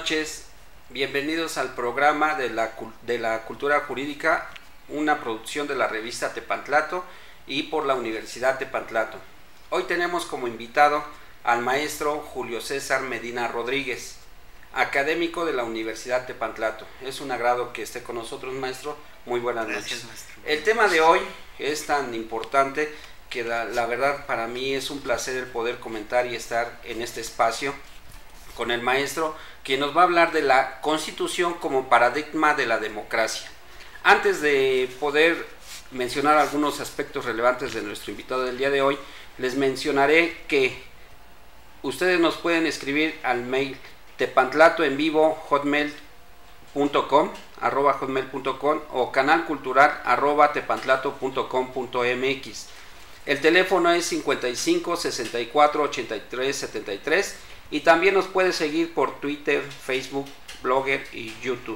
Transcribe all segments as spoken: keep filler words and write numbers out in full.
noches, bienvenidos al programa de la, de la Cultura Jurídica, una producción de la revista Tepantlato y por la Universidad Tepantlato. Hoy tenemos como invitado al maestro Julio César Medina Rodríguez, académico de la Universidad Tepantlato. Es un agrado que esté con nosotros, maestro. Muy buenas Gracias, noches. Maestro. El tema de hoy es tan importante que la, la verdad para mí es un placer el poder comentar y estar en este espacio con el maestro, que nos va a hablar de la Constitución como paradigma de la democracia. Antes de poder mencionar algunos aspectos relevantes de nuestro invitado del día de hoy, les mencionaré que ustedes nos pueden escribir al mail tepantlato en vivo hotmail punto com arroba hotmail punto com o canalcultural arroba tepantlato punto com punto mx. El teléfono es cincuenta y cinco, sesenta y cuatro, ochenta y tres, setenta y tres y también nos puede seguir por Twitter, Facebook, Blogger y YouTube.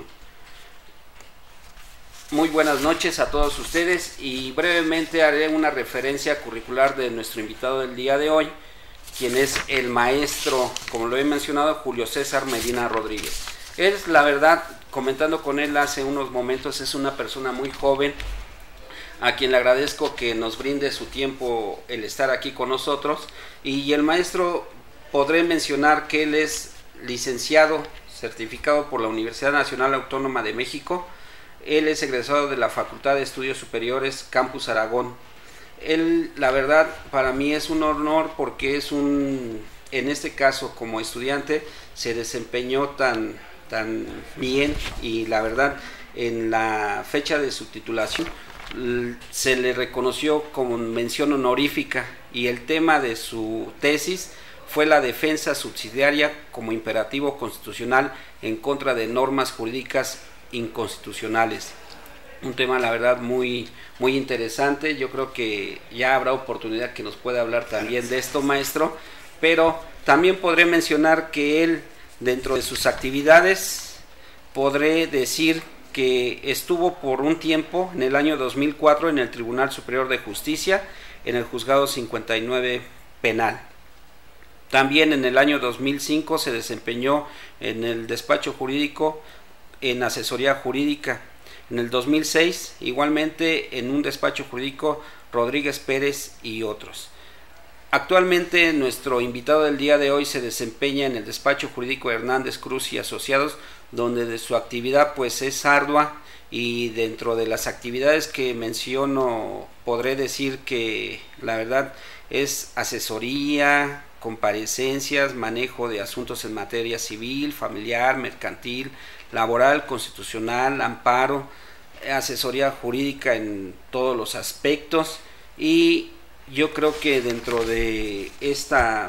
Muy buenas noches a todos ustedes y brevemente haré una referencia curricular de nuestro invitado del día de hoy, quien es el maestro, como lo he mencionado, Julio César Medina Rodríguez. Es la verdad, comentando con él hace unos momentos, es una persona muy joven, a quien le agradezco que nos brinde su tiempo el estar aquí con nosotros. Y el maestro, podré mencionar que él es licenciado, certificado por la Universidad Nacional Autónoma de México. Él es egresado de la Facultad de Estudios Superiores Campus Aragón. Él, la verdad, para mí es un honor porque es un, en este caso como estudiante, se desempeñó tan, tan bien y la verdad, en la fecha de su titulación, se le reconoció como mención honorífica y el tema de su tesis fue la defensa subsidiaria como imperativo constitucional en contra de normas jurídicas inconstitucionales. Un tema, la verdad, muy, muy interesante. Yo creo que ya habrá oportunidad que nos pueda hablar también de esto, maestro, pero también podré mencionar que él, dentro de sus actividades, podré decir que estuvo por un tiempo, en el año dos mil cuatro, en el Tribunal Superior de Justicia, en el Juzgado cincuenta y nueve Penal. También en el año dos mil cinco se desempeñó en el despacho jurídico en asesoría jurídica. En el dos mil seis, igualmente en un despacho jurídico Rodríguez Pérez y otros. Actualmente nuestro invitado del día de hoy se desempeña en el despacho jurídico Hernández Cruz y Asociados, donde de su actividad pues es ardua, y dentro de las actividades que menciono podré decir que la verdad es asesoría, comparecencias, manejo de asuntos en materia civil, familiar, mercantil, laboral, constitucional, amparo, asesoría jurídica en todos los aspectos. Y yo creo que dentro de esta,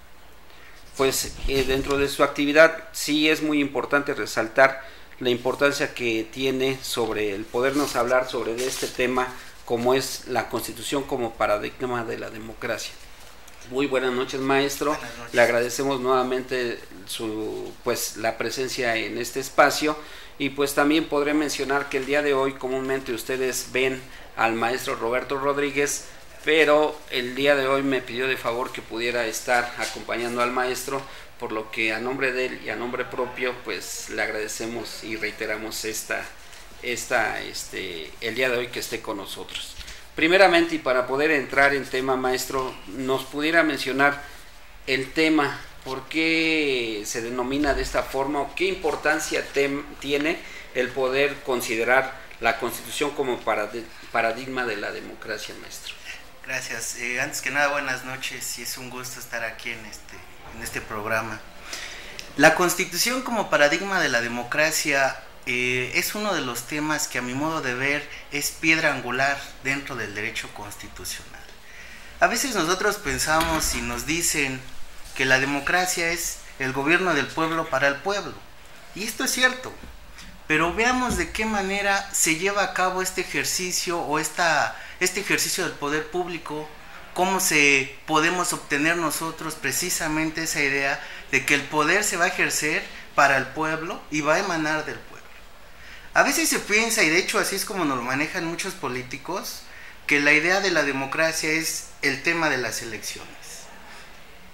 pues eh, dentro de su actividad sí es muy importante resaltar la importancia que tiene sobre el podernos hablar sobre este tema, como es la Constitución como paradigma de la democracia. Muy buenas noches, maestro. Buenas noches. Le agradecemos nuevamente su, pues, la presencia en este espacio, y pues también podré mencionar que el día de hoy comúnmente ustedes ven al maestro Roberto Rodríguez, pero el día de hoy me pidió de favor que pudiera estar acompañando al maestro, por lo que a nombre de él y a nombre propio pues le agradecemos y reiteramos esta, esta, este, el día de hoy que esté con nosotros. Primeramente, y para poder entrar en tema, maestro, nos pudiera mencionar el tema, por qué se denomina de esta forma o qué importancia tem, tiene el poder considerar la Constitución como parad- paradigma de la democracia, maestro. Gracias. Eh, antes que nada, buenas noches y es un gusto estar aquí en este, en este programa. La Constitución como paradigma de la democracia eh, es uno de los temas que a mi modo de ver es piedra angular dentro del derecho constitucional. A veces nosotros pensamos y nos dicen que la democracia es el gobierno del pueblo para el pueblo, y esto es cierto, pero veamos de qué manera se lleva a cabo este ejercicio o esta, este ejercicio del poder público, cómo se podemos obtener nosotros precisamente esa idea de que el poder se va a ejercer para el pueblo y va a emanar del pueblo. A veces se piensa, y de hecho así es como nos lo manejan muchos políticos, que la idea de la democracia es el tema de las elecciones.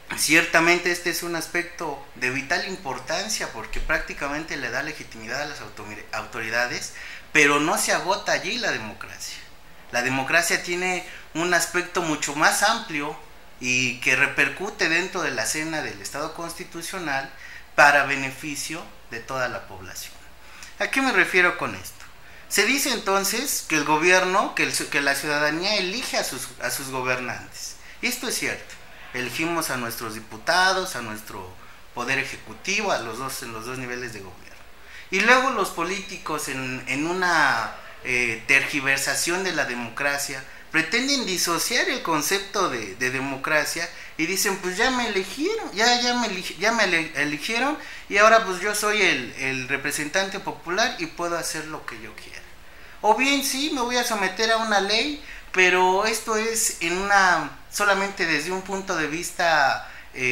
Ciertamente este es un aspecto de vital importancia porque prácticamente le da legitimidad a las autoridades, pero no se agota allí la democracia. La democracia tiene un aspecto mucho más amplio y que repercute dentro de la escena del Estado constitucional para beneficio de toda la población. ¿A qué me refiero con esto? Se dice entonces que el gobierno, que, el, que la ciudadanía elige a sus, a sus gobernantes. Y esto es cierto. Elegimos a nuestros diputados, a nuestro poder ejecutivo, a los dos, en los dos niveles de gobierno. Y luego los políticos, en, en una eh, tergiversación de la democracia, pretenden disociar el concepto de, de democracia y dicen, pues ya me eligieron, ya, ya me, ya me eligieron y ahora pues yo soy el, el representante popular y puedo hacer lo que yo quiera. O bien sí, me voy a someter a una ley, pero esto es en una solamente desde un punto de vista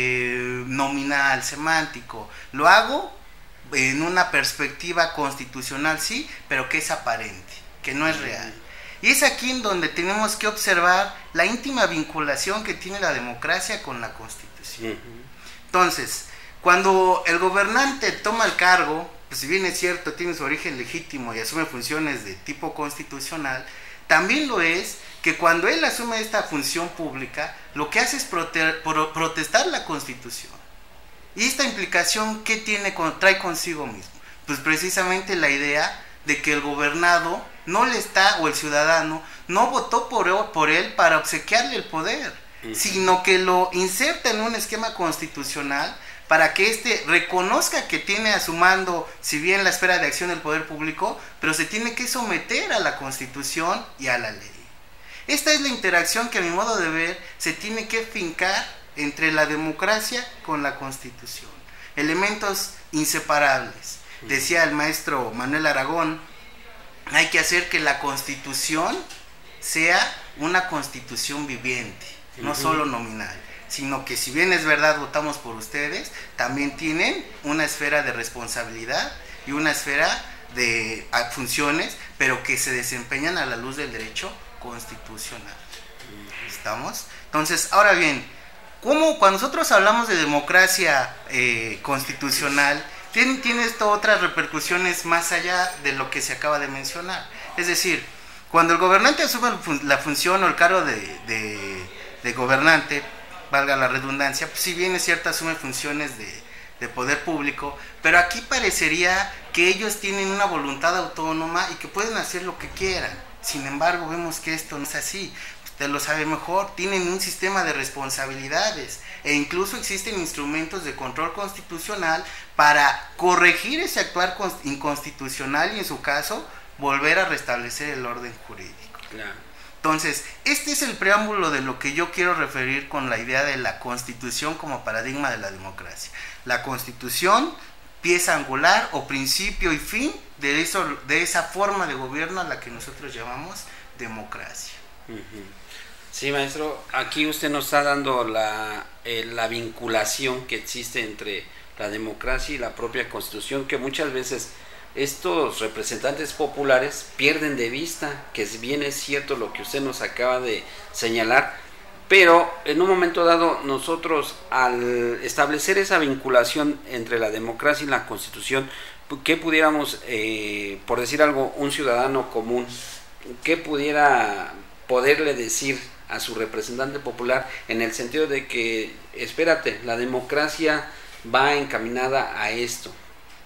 eh, nominal, semántico. Lo hago en una perspectiva constitucional, sí, pero que es aparente, que no es real. Y es aquí en donde tenemos que observar la íntima vinculación que tiene la democracia con la Constitución. Entonces, cuando el gobernante toma el cargo, pues si bien es cierto, tiene su origen legítimo y asume funciones de tipo constitucional, también lo es que cuando él asume esta función pública, lo que hace es prote- pro- protestar la Constitución. ¿Y esta implicación qué tiene, trae consigo mismo? Pues precisamente la idea de que el gobernado no le está, o el ciudadano, no votó por, por él para obsequiarle el poder, uh-huh. sino que lo inserta en un esquema constitucional para que éste reconozca que tiene a su mando, si bien la esfera de acción del poder público, pero se tiene que someter a la Constitución y a la ley. Esta es la interacción que a mi modo de ver se tiene que fincar entre la democracia con la Constitución. Elementos inseparables. Decía el maestro Manuel Aragón, hay que hacer que la Constitución sea una Constitución viviente, no uh-huh. solo nominal, sino que si bien es verdad votamos por ustedes, también tienen una esfera de responsabilidad y una esfera de funciones, pero que se desempeñan a la luz del derecho constitucional. ¿Estamos? Entonces, ahora bien, ¿cómo cuando nosotros hablamos de democracia eh, constitucional, tiene, tiene esto otras repercusiones más allá de lo que se acaba de mencionar? Es decir, cuando el gobernante asume la función o el cargo de, de, de gobernante, valga la redundancia, pues si bien es cierto asume funciones de, de poder público, pero aquí parecería que ellos tienen una voluntad autónoma y que pueden hacer lo que quieran. Sin embargo, vemos que esto no es así. Usted lo sabe mejor, tienen un sistema de responsabilidades e incluso existen instrumentos de control constitucional para corregir ese actuar inconstitucional y en su caso volver a restablecer el orden jurídico. Claro. Entonces, este es el preámbulo de lo que yo quiero referir con la idea de la Constitución como paradigma de la democracia. La Constitución, pieza angular o principio y fin de, eso, de esa forma de gobierno a la que nosotros llamamos democracia. Uh-huh. Sí, maestro, aquí usted nos está dando la, eh, la vinculación que existe entre la democracia y la propia Constitución, que muchas veces estos representantes populares pierden de vista, que si bien es cierto lo que usted nos acaba de señalar, pero en un momento dado nosotros al establecer esa vinculación entre la democracia y la Constitución, ¿qué pudiéramos, eh, por decir algo, un ciudadano común, qué pudiera poderle decir a su representante popular en el sentido de que, espérate, la democracia va encaminada a esto?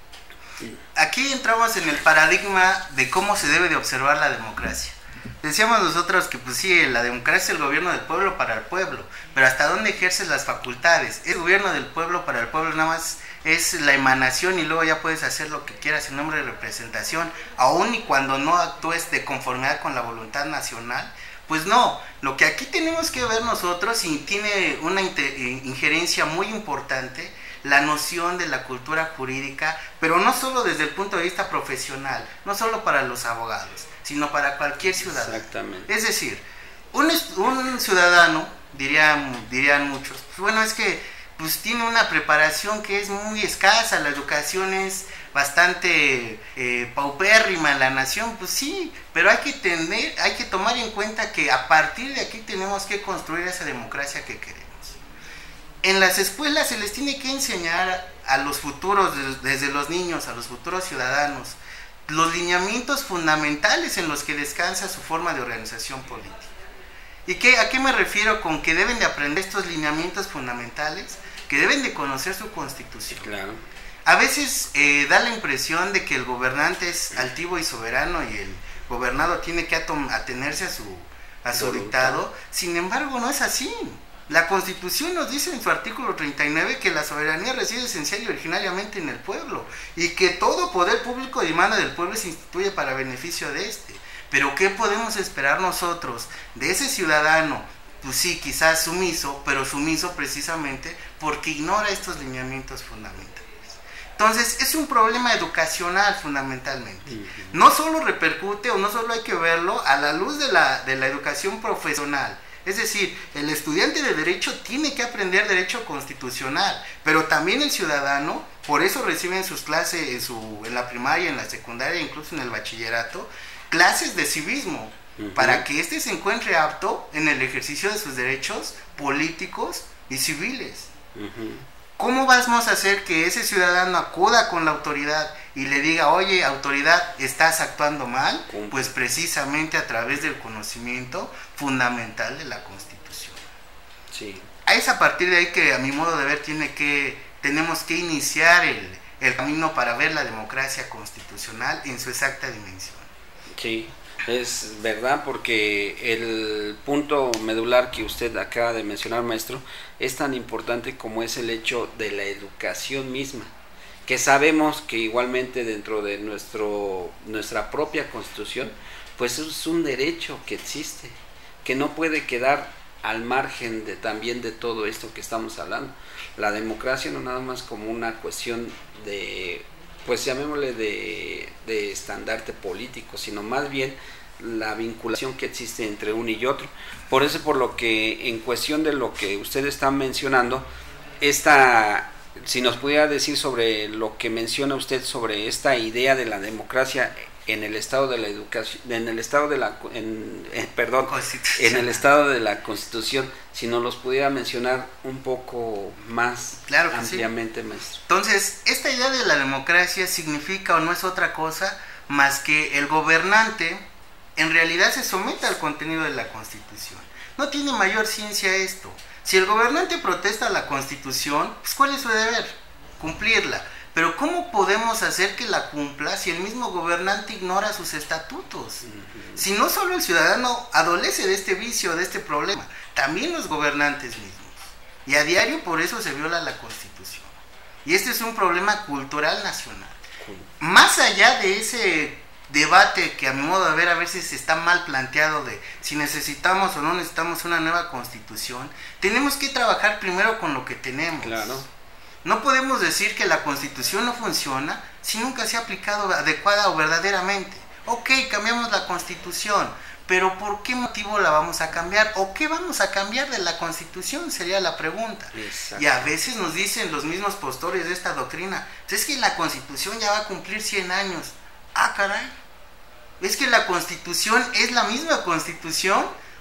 Aquí entramos en el paradigma de cómo se debe de observar la democracia. Decíamos nosotros que pues sí, la democracia es el gobierno del pueblo para el pueblo, pero ¿hasta dónde ejerces las facultades? El gobierno del pueblo para el pueblo nada más es la emanación y luego ya puedes hacer lo que quieras en nombre de representación, aun y cuando no actúes de conformidad con la voluntad nacional. Pues no, lo que aquí tenemos que ver nosotros, y tiene una injerencia muy importante, la noción de la cultura jurídica, pero no solo desde el punto de vista profesional, no solo para los abogados, sino para cualquier ciudadano. Exactamente. Es decir, un, un ciudadano, dirían, dirían muchos, pues bueno, es que pues tiene una preparación que es muy escasa, la educación es bastante eh, paupérrima en la nación, pues sí, pero hay que tener, hay que tomar en cuenta que a partir de aquí tenemos que construir esa democracia que queremos. En las escuelas se les tiene que enseñar a los futuros, desde los niños, a los futuros ciudadanos, los lineamientos fundamentales en los que descansa su forma de organización política. ¿Y qué, a qué me refiero con que deben de aprender estos lineamientos fundamentales? Que deben de conocer su constitución. Claro. A veces eh, da la impresión de que el gobernante es altivo y soberano y el gobernado tiene que atom- atenerse a su, a su dictado. Sin embargo, no es así. La Constitución nos dice en su artículo treinta y nueve que la soberanía reside esencial y originariamente en el pueblo y que todo poder público y demanda del pueblo se instituye para beneficio de este. Pero ¿qué podemos esperar nosotros de ese ciudadano? Pues sí, quizás sumiso, pero sumiso precisamente porque ignora estos lineamientos fundamentales. Entonces, es un problema educacional fundamentalmente. Uh-huh. No solo repercute o no solo hay que verlo a la luz de la, de la educación profesional. Es decir, el estudiante de Derecho tiene que aprender Derecho Constitucional, pero también el ciudadano, por eso reciben sus clases en, su, en la primaria, en la secundaria, incluso en el bachillerato, clases de civismo, uh-huh, para que éste se encuentre apto en el ejercicio de sus derechos políticos y civiles. Uh-huh. ¿Cómo vamos a hacer que ese ciudadano acuda con la autoridad y le diga, oye, autoridad, estás actuando mal? Pues precisamente a través del conocimiento fundamental de la Constitución. Sí. Es a partir de ahí que, a mi modo de ver, tiene que, tenemos que iniciar el, el camino para ver la democracia constitucional en su exacta dimensión. Sí, es verdad, porque el punto medular que usted acaba de mencionar, maestro, es tan importante como es el hecho de la educación misma, que sabemos que igualmente dentro de nuestro nuestra propia Constitución, pues es un derecho que existe, que no puede quedar al margen de también de todo esto que estamos hablando. La democracia no nada más como una cuestión de, pues llamémosle de, de estandarte político, sino más bien la vinculación que existe entre uno y otro. Por eso, por lo que en cuestión de lo que ustedes están mencionando, esta, si nos pudiera decir sobre lo que menciona usted sobre esta idea de la democracia en el estado de la educación, en el estado de la, en, eh, perdón, en el estado de la Constitución, si nos los pudiera mencionar un poco más claro que ampliamente, sí, maestro. Entonces, esta idea de la democracia significa o no es otra cosa más que el gobernante en realidad se somete al contenido de la Constitución. No tiene mayor ciencia esto. Si el gobernante protesta a la Constitución, pues ¿cuál es su deber? Cumplirla. Pero ¿cómo podemos hacer que la cumpla si el mismo gobernante ignora sus estatutos? Uh-huh. Si no solo el ciudadano adolece de este vicio, de este problema, también los gobernantes mismos. Y a diario por eso se viola la Constitución. Y este es un problema cultural nacional. Uh-huh. Más allá de ese debate que a mi modo de ver a veces está mal planteado de si necesitamos o no necesitamos una nueva Constitución, tenemos que trabajar primero con lo que tenemos. Claro. No podemos decir que la Constitución no funciona si nunca se ha aplicado adecuada o verdaderamente. Ok, cambiamos la Constitución, pero ¿por qué motivo la vamos a cambiar? ¿O qué vamos a cambiar de la Constitución? Sería la pregunta. Y a veces nos dicen los mismos postores de esta doctrina, es que la Constitución ya va a cumplir cien años. Ah, caray, es que la Constitución es la misma Constitución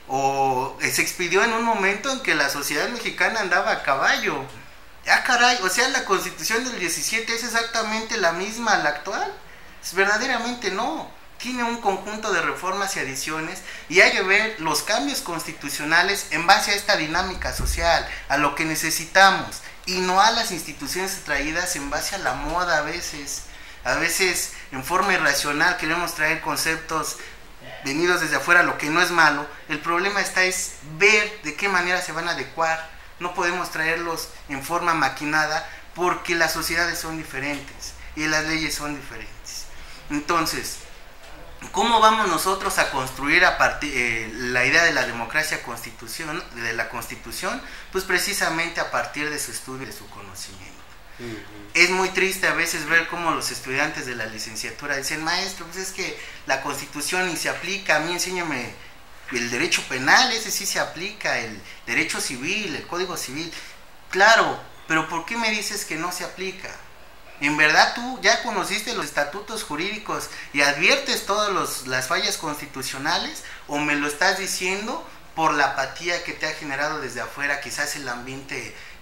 o se expidió en un momento en que la sociedad mexicana andaba a caballo. Ah, caray, o sea, la Constitución del diecisiete es exactamente la misma a la actual. Es verdaderamente no. Tiene un conjunto de reformas y adiciones y hay que ver los cambios constitucionales en base a esta dinámica social, a lo que necesitamos y no a las instituciones traídas en base a la moda a veces. A veces en forma irracional queremos traer conceptos venidos desde afuera, lo que no es malo. El problema está es ver de qué manera se van a adecuar. No podemos traerlos en forma maquinada porque las sociedades son diferentes y las leyes son diferentes. Entonces, ¿cómo vamos nosotros a construir a partir, eh, la idea de la democracia constitución, de la Constitución? Pues precisamente a partir de su estudio y de su conocimiento. Uh-huh. Es muy triste a veces ver cómo los estudiantes de la licenciatura dicen, maestro, pues es que la Constitución ni se aplica, a mí enséñame el derecho penal, ese sí se aplica, el derecho civil, el código civil. Claro, pero ¿por qué me dices que no se aplica? ¿En verdad tú ya conociste los estatutos jurídicos y adviertes todas las fallas constitucionales? ¿O me lo estás diciendo por la apatía que te ha generado desde afuera, quizás el ambiente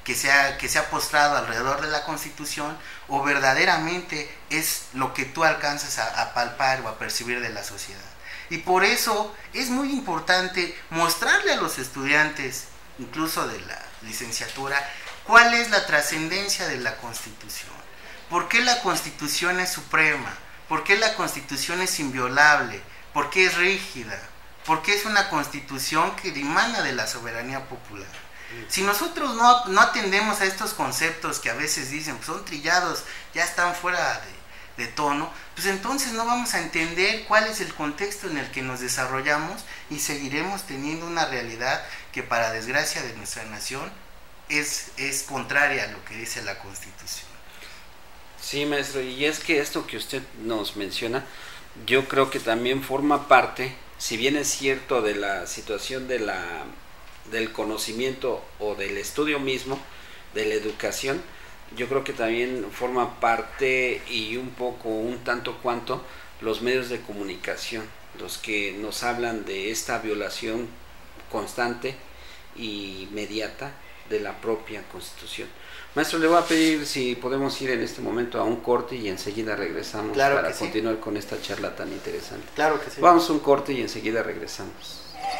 que se ha, que se ha postrado alrededor de la Constitución, o verdaderamente es lo que tú alcanzas a, a palpar o a percibir de la sociedad. Y por eso es muy importante mostrarle a los estudiantes, incluso de la licenciatura, cuál es la trascendencia de la Constitución. ¿Por qué la Constitución es suprema? ¿Por qué la Constitución es inviolable? ¿Por qué es rígida? ¿Por qué es una Constitución que dimana de la soberanía popular? Si nosotros no, no atendemos a estos conceptos que a veces dicen, pues son trillados, ya están fuera de, de tono, pues entonces no vamos a entender cuál es el contexto en el que nos desarrollamos y seguiremos teniendo una realidad que, para desgracia de nuestra nación, es, es contraria a lo que dice la Constitución. Sí, maestro, y es que esto que usted nos menciona, yo creo que también forma parte, si bien es cierto, de la situación de la del conocimiento o del estudio mismo, de la educación, yo creo que también forma parte y un poco, un tanto cuanto, los medios de comunicación, los que nos hablan de esta violación constante y inmediata de la propia Constitución. Maestro, le voy a pedir si podemos ir en este momento a un corte y enseguida regresamos, claro, para que continuar sí. con esta charla tan interesante. Claro que sí. Vamos a un corte y enseguida regresamos.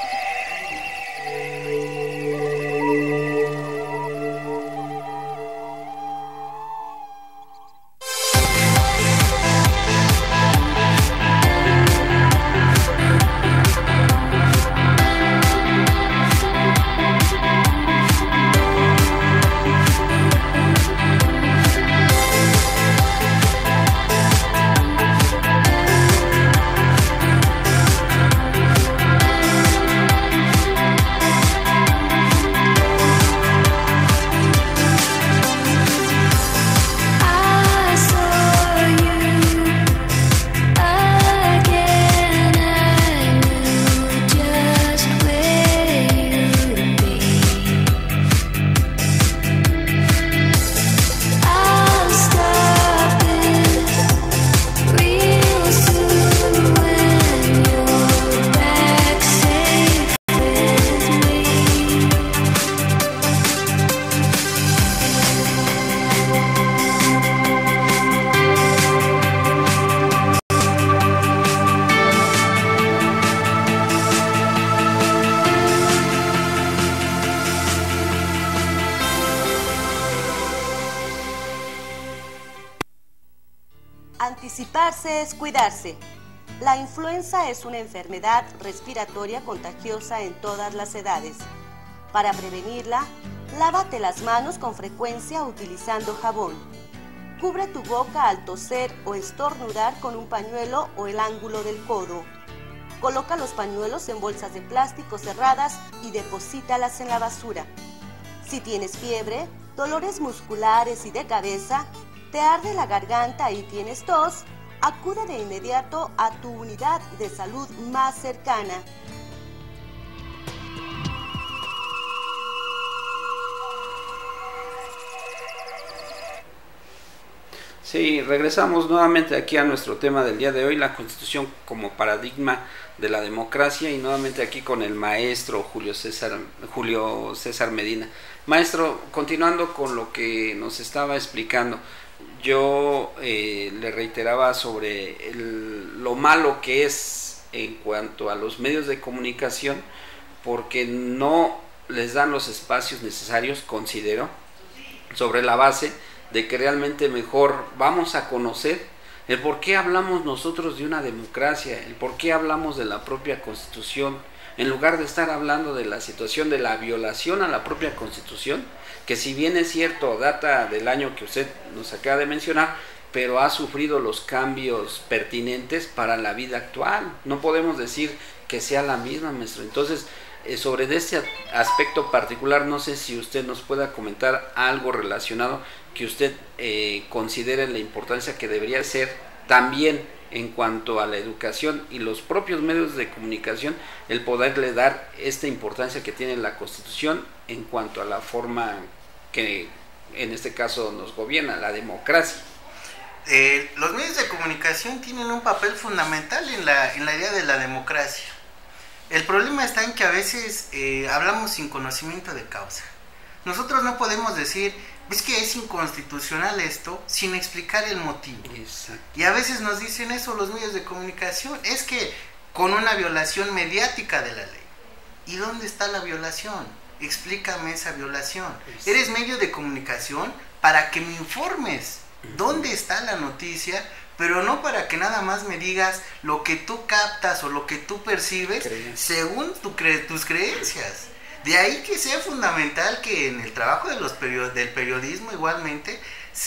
Anticiparse es cuidarse. La influenza es una enfermedad respiratoria contagiosa en todas las edades. Para prevenirla, lávate las manos con frecuencia utilizando jabón. Cubre tu boca al toser o estornudar con un pañuelo o el ángulo del codo. Coloca los pañuelos en bolsas de plástico cerradas y deposítalas en la basura. Si tienes fiebre, dolores musculares y de cabeza, te arde la garganta y tienes tos, acude de inmediato a tu unidad de salud más cercana. Sí, regresamos nuevamente aquí a nuestro tema del día de hoy, la Constitución como paradigma de la democracia, y nuevamente aquí con el maestro Julio César, Julio César Medina. Maestro, continuando con lo que nos estaba explicando, yo eh, le reiteraba sobre el, lo malo que es en cuanto a los medios de comunicación, porque no les dan los espacios necesarios, considero, sobre la base de que realmente mejor vamos a conocer el por qué hablamos nosotros de una democracia, el por qué hablamos de la propia Constitución, en lugar de estar hablando de la situación de la violación a la propia Constitución, que si bien es cierto, data del año que usted nos acaba de mencionar, pero ha sufrido los cambios pertinentes para la vida actual. No podemos decir que sea la misma, maestro. Entonces, eh, sobre este aspecto particular, no sé si usted nos pueda comentar algo relacionado que usted eh, considere la importancia que debería ser también en cuanto a la educación y los propios medios de comunicación, el poderle dar esta importancia que tiene la Constitución en cuanto a la forma que en este caso nos gobierna, la democracia. Eh, los medios de comunicación tienen un papel fundamental en la, en la idea de la democracia. El problema está en que a veces eh, hablamos sin conocimiento de causa. Nosotros no podemos decir, es que es inconstitucional esto, sin explicar el motivo. Exacto. Y a veces nos dicen eso los medios de comunicación, es que con una violación mediática de la ley. ¿Y dónde está la violación? Explícame esa violación. Exacto. Eres medio de comunicación para que me informes dónde está la noticia, pero no para que nada más me digas lo que tú captas o lo que tú percibes ¿Crees? según tu cre- tus creencias. De ahí que sea fundamental que en el trabajo de los perio- del periodismo igualmente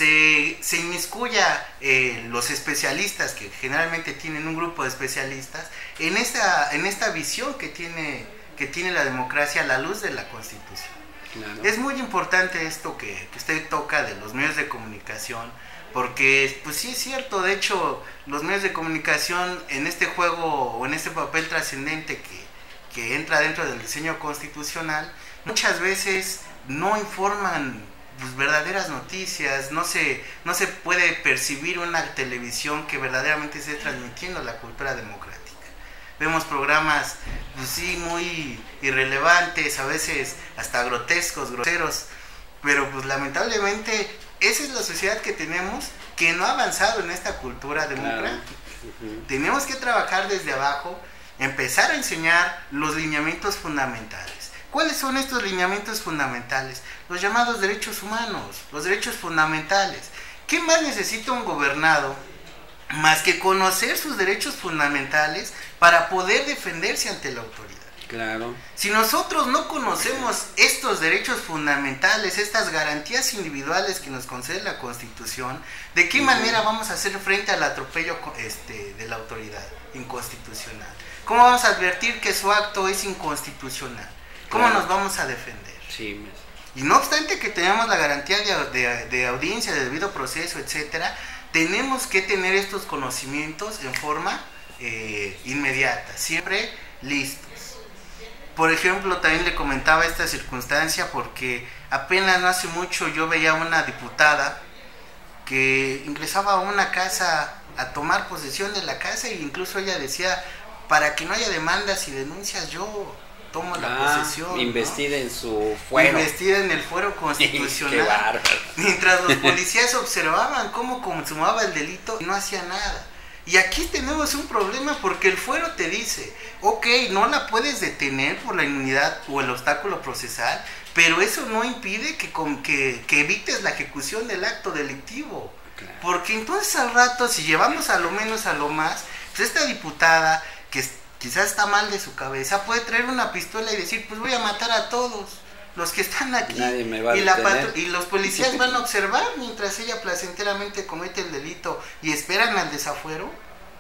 se, se inmiscuya eh, los especialistas, que generalmente tienen un grupo de especialistas, en esta, en esta visión que tiene, que tiene la democracia a la luz de la Constitución. Claro. Es muy importante esto que, que usted toca de los medios de comunicación, porque pues sí es cierto, de hecho los medios de comunicación en este juego o en este papel trascendente que que entra dentro del diseño constitucional, muchas veces no informan pues, verdaderas noticias, no se, no se puede percibir una televisión que verdaderamente esté transmitiendo la cultura democrática. Vemos programas, pues sí, muy irrelevantes, a veces hasta grotescos, groseros, pero pues lamentablemente esa es la sociedad que tenemos, que no ha avanzado en esta cultura democrática. Claro. Uh-huh. Tenemos que trabajar desde abajo, empezar a enseñar los lineamientos fundamentales. ¿Cuáles son estos lineamientos fundamentales? Los llamados derechos humanos, los derechos fundamentales. ¿Qué más necesita un gobernado más que conocer sus derechos fundamentales para poder defenderse ante la autoridad? Claro. Si nosotros no conocemos estos derechos fundamentales, estas garantías individuales que nos concede la Constitución, ¿de qué uh-huh. manera vamos a hacer frente al atropello este, de la autoridad inconstitucional? ¿Cómo vamos a advertir que su acto es inconstitucional? ¿Cómo claro. nos vamos a defender? Sí. Y no obstante que tenemos la garantía de, de, de audiencia, de debido proceso, etcétera, tenemos que tener estos conocimientos en forma eh, inmediata, siempre listos. Por ejemplo, también le comentaba esta circunstancia porque apenas no hace mucho yo veía a una diputada que ingresaba a una casa a tomar posesión de la casa, e incluso ella decía, para que no haya demandas y denuncias, yo tomo la ah, posesión. Investida, ¿no?, en su fuero. Investida en el fuero constitucional. Qué bárbaro. Mientras los policías observaban cómo consumaba el delito y no hacía nada. Y aquí tenemos un problema porque el fuero te dice, ok, no la puedes detener por la inmunidad o el obstáculo procesal, pero eso no impide que, con, que, que evites la ejecución del acto delictivo. Claro. Porque entonces al rato, si llevamos a lo menos a lo más, pues esta diputada que quizás está mal de su cabeza puede traer una pistola y decir, pues voy a matar a todos los que están aquí. Nadie me va a y, la patru- y los policías van a observar mientras ella placenteramente comete el delito y esperan al desafuero.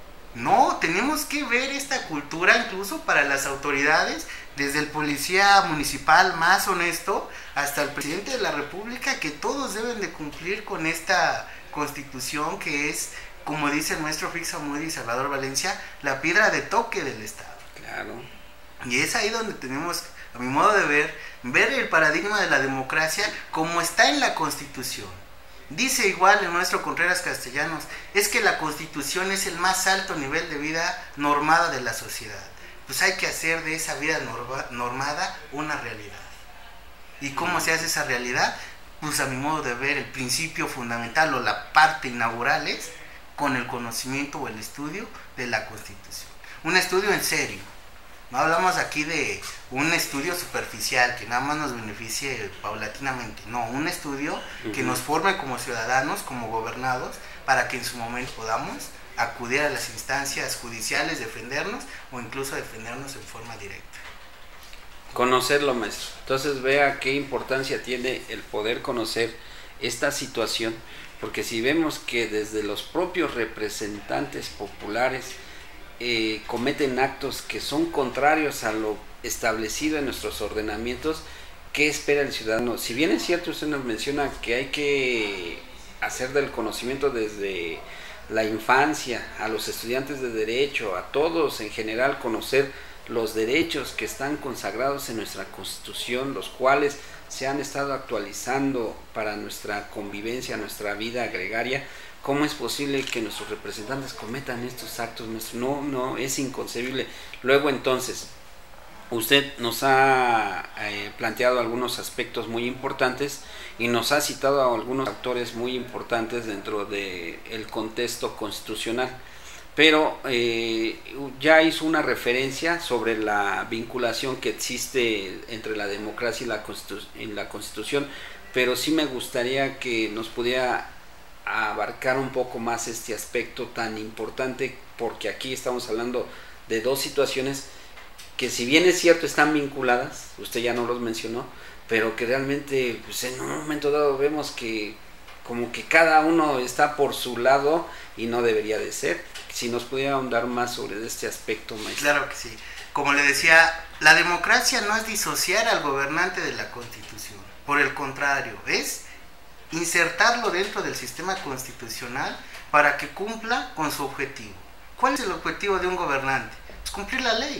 No, tenemos que ver esta cultura incluso para las autoridades, desde el policía municipal más honesto hasta el presidente de la República, que todos deben de cumplir con esta Constitución que es, como dice el maestro Fixamudy y Salvador Valencia, la piedra de toque del Estado. Claro. Y es ahí donde tenemos, a mi modo de ver, ver el paradigma de la democracia como está en la Constitución. Dice igual el maestro Contreras Castellanos, es que la Constitución es el más alto nivel de vida normada de la sociedad. Pues hay que hacer de esa vida norma, normada una realidad. ¿Y cómo se hace esa realidad? Pues a mi modo de ver, el principio fundamental o la parte inaugural es con el conocimiento o el estudio de la Constitución. Un estudio en serio. No hablamos aquí de un estudio superficial que nada más nos beneficie paulatinamente. No, un estudio uh-huh. que nos forme como ciudadanos, como gobernados, para que en su momento podamos acudir a las instancias judiciales, defendernos o incluso defendernos en forma directa. Conocerlo, maestro. Entonces vea qué importancia tiene el poder conocer esta situación, porque si vemos que desde los propios representantes populares eh, cometen actos que son contrarios a lo establecido en nuestros ordenamientos, ¿qué espera el ciudadano? Si bien es cierto, usted nos menciona que hay que hacer del conocimiento desde la infancia, a los estudiantes de derecho, a todos en general, conocer los derechos que están consagrados en nuestra Constitución, los cuales se han estado actualizando para nuestra convivencia, nuestra vida gregaria. ¿Cómo es posible que nuestros representantes cometan estos actos? No, no, es inconcebible. Luego entonces, usted nos ha eh, planteado algunos aspectos muy importantes y nos ha citado a algunos actores muy importantes dentro del contexto constitucional, pero eh, ya hizo una referencia sobre la vinculación que existe entre la democracia y la, constitu en la Constitución, pero sí me gustaría que nos pudiera abarcar un poco más este aspecto tan importante, porque aquí estamos hablando de dos situaciones que, si bien es cierto están vinculadas, usted ya no los mencionó, pero que realmente pues en un momento dado vemos que como que cada uno está por su lado y no debería de ser. Si nos pudiera ahondar más sobre este aspecto, maestro. Claro que sí. Como le decía, la democracia no es disociar al gobernante de la Constitución, por el contrario, es insertarlo dentro del sistema constitucional para que cumpla con su objetivo. ¿Cuál es el objetivo de un gobernante? Pues cumplir la ley.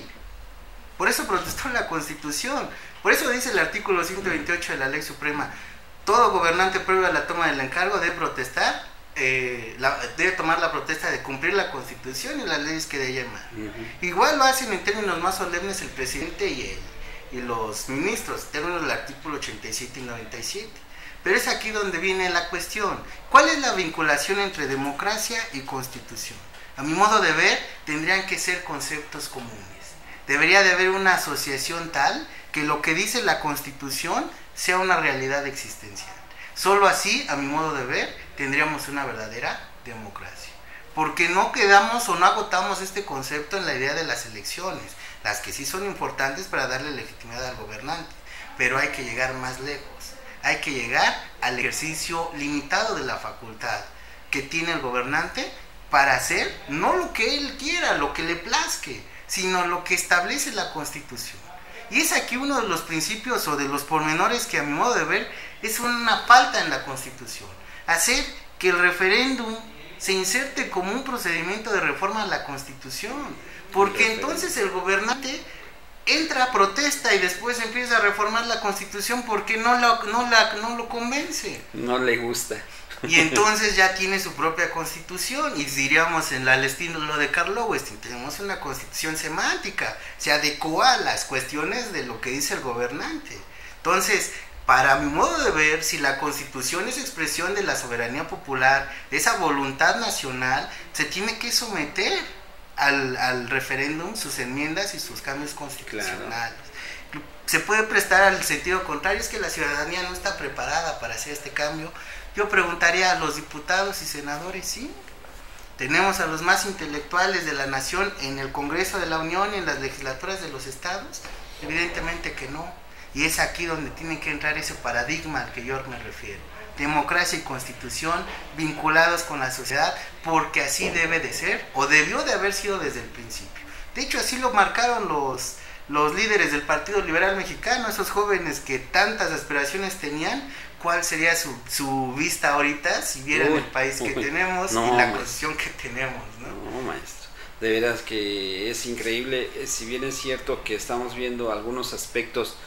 Por eso protestó la Constitución. Por eso dice el artículo ciento veintiocho de la Ley Suprema: todo gobernante previo a la toma del encargo debe protestar, eh, la, debe tomar la protesta de cumplir la Constitución y las leyes que de ella emanan. Uh-huh. Igual lo hacen en términos más solemnes el presidente y, el, y los ministros, en términos del artículo ochenta y siete y noventa y siete. Pero es aquí donde viene la cuestión. ¿Cuál es la vinculación entre democracia y Constitución? A mi modo de ver, tendrían que ser conceptos comunes. Debería de haber una asociación tal que lo que dice la Constitución sea una realidad existencial. Solo así, a mi modo de ver, tendríamos una verdadera democracia. Porque no quedamos o no agotamos este concepto en la idea de las elecciones, las que sí son importantes para darle legitimidad al gobernante, pero hay que llegar más lejos. Hay que llegar al ejercicio limitado de la facultad que tiene el gobernante para hacer no lo que él quiera, lo que le plazque, sino lo que establece la Constitución. Y es aquí uno de los principios o de los pormenores que, a mi modo de ver, es una falta en la Constitución. Hacer que el referéndum se inserte como un procedimiento de reforma a la Constitución, porque entonces el gobernante entra, protesta y después empieza a reformar la Constitución porque no, la, no, la, no lo convence. No le gusta. Y entonces ya tiene su propia Constitución, y diríamos en el estilo de Karl Lowenstein, tenemos una Constitución semántica, se adecua a las cuestiones de lo que dice el gobernante. Entonces, para mi modo de ver, si la Constitución es expresión de la soberanía popular, de esa voluntad nacional, se tiene que someter al, al referéndum sus enmiendas y sus cambios constitucionales. Claro. Se puede prestar al sentido contrario, es que la ciudadanía no está preparada para hacer este cambio. Yo preguntaría a los diputados y senadores, ¿sí? ¿Tenemos a los más intelectuales de la nación en el Congreso de la Unión y en las legislaturas de los estados? Evidentemente que no. Y es aquí donde tiene que entrar ese paradigma al que yo me refiero. Democracia y Constitución vinculados con la sociedad, porque así debe de ser, o debió de haber sido desde el principio. De hecho, así lo marcaron los, los líderes del Partido Liberal Mexicano, esos jóvenes que tantas aspiraciones tenían. ¿Cuál sería su, su vista ahorita si vieran uy, el país que uy, tenemos no, y la constitución que tenemos? ¿no? no, maestro. De veras que es increíble. Si bien es cierto que estamos viendo algunos aspectos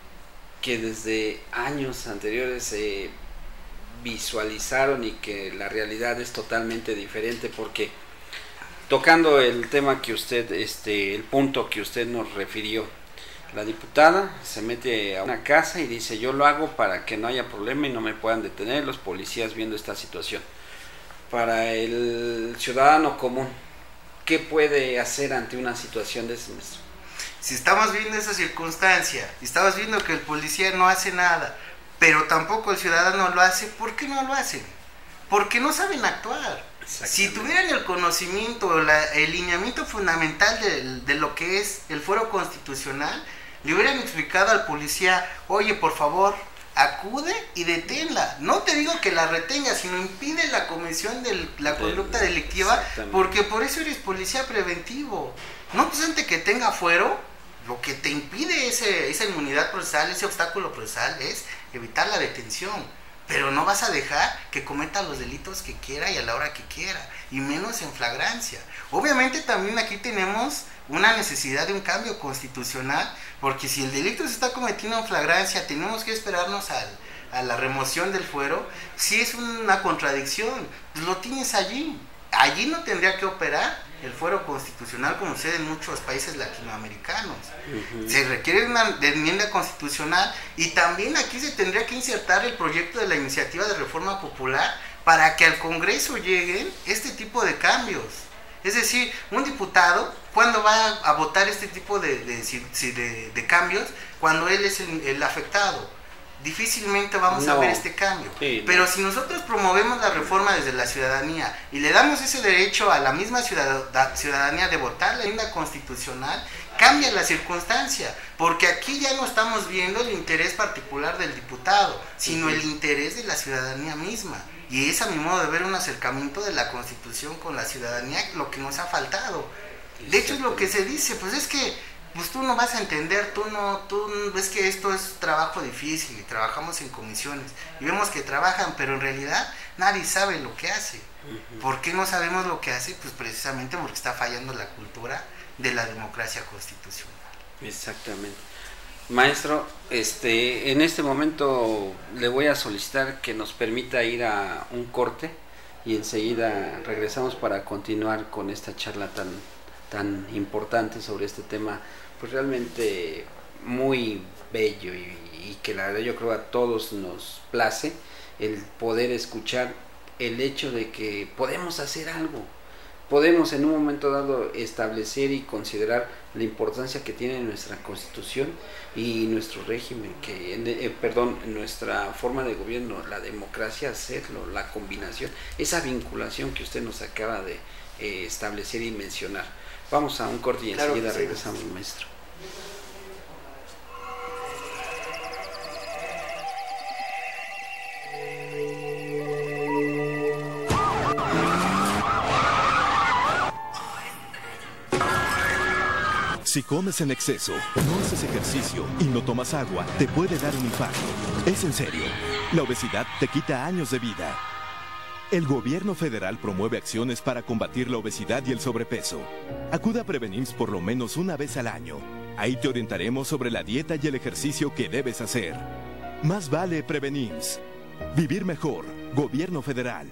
que desde años anteriores se visualizaron y que la realidad es totalmente diferente, porque tocando el tema que usted, este, el punto que usted nos refirió, la diputada se mete a una casa y dice: yo lo hago para que no haya problema y no me puedan detener los policías viendo esta situación. Para el ciudadano común, ¿qué puede hacer ante una situación de ese maestro? Si estamos viendo esa circunstancia, y estamos viendo que el policía no hace nada, pero tampoco el ciudadano lo hace, ¿por qué no lo hacen? Porque no saben actuar. Si tuvieran el conocimiento, la, el lineamiento fundamental de, de lo que es el fuero constitucional, le hubieran explicado al policía: oye, por favor, acude y deténla. No te digo que la retenga, sino impide la comisión de la conducta delictiva, porque por eso eres policía preventivo. No obstante que tenga fuero, lo que te impide ese, esa inmunidad procesal, ese obstáculo procesal, es evitar la detención. Pero no vas a dejar que cometa los delitos que quiera y a la hora que quiera, y menos en flagrancia. Obviamente también aquí tenemos una necesidad de un cambio constitucional, porque si el delito se está cometiendo en flagrancia, tenemos que esperarnos al, a la remoción del fuero. Si es una contradicción, pues lo tienes allí. allí no tendría que operar el fuero constitucional como sucede en muchos países latinoamericanos. Uh-huh. Se requiere una enmienda constitucional y también aquí se tendría que insertar el proyecto de la iniciativa de reforma popular para que al Congreso lleguen este tipo de cambios. Es decir, un diputado, ¿cuándo va a votar este tipo de, de, de, de cambios? Cuando él es el, el afectado. Difícilmente vamos no. a ver este cambio. Sí, pero no. si nosotros promovemos la reforma desde la ciudadanía y le damos ese derecho a la misma ciudadanía de votar la enmienda constitucional, cambia la circunstancia, porque aquí ya no estamos viendo el interés particular del diputado, sino sí. el interés de la ciudadanía misma. Y es a mi modo de ver un acercamiento de la Constitución con la ciudadanía, lo que nos ha faltado. De hecho es lo que se dice, pues es que pues tú no vas a entender, tú no, tú ves que esto es trabajo difícil y trabajamos en comisiones y vemos que trabajan, pero en realidad nadie sabe lo que hace. Uh-huh. ¿Por qué no sabemos lo que hace? Pues precisamente porque está fallando la cultura de la democracia constitucional. Exactamente. Maestro, este, en este momento le voy a solicitar que nos permita ir a un corte y enseguida regresamos para continuar con esta charla tan, tan importante sobre este tema, pues realmente muy bello y, y que la verdad yo creo a todos nos place el poder escuchar el hecho de que podemos hacer algo. Podemos en un momento dado establecer y considerar la importancia que tiene nuestra Constitución y nuestro régimen, que eh, perdón, nuestra forma de gobierno, la democracia, hacerlo, la combinación, esa vinculación que usted nos acaba de eh, establecer y mencionar. Vamos a un corte y claro enseguida sí. regresamos, maestro. Si comes en exceso, no haces ejercicio y no tomas agua, te puede dar un infarto. Es en serio. La obesidad te quita años de vida. El gobierno federal promueve acciones para combatir la obesidad y el sobrepeso. Acuda a Prevenims por lo menos una vez al año. Ahí te orientaremos sobre la dieta y el ejercicio que debes hacer. Más vale Prevenims. Vivir mejor. Gobierno federal.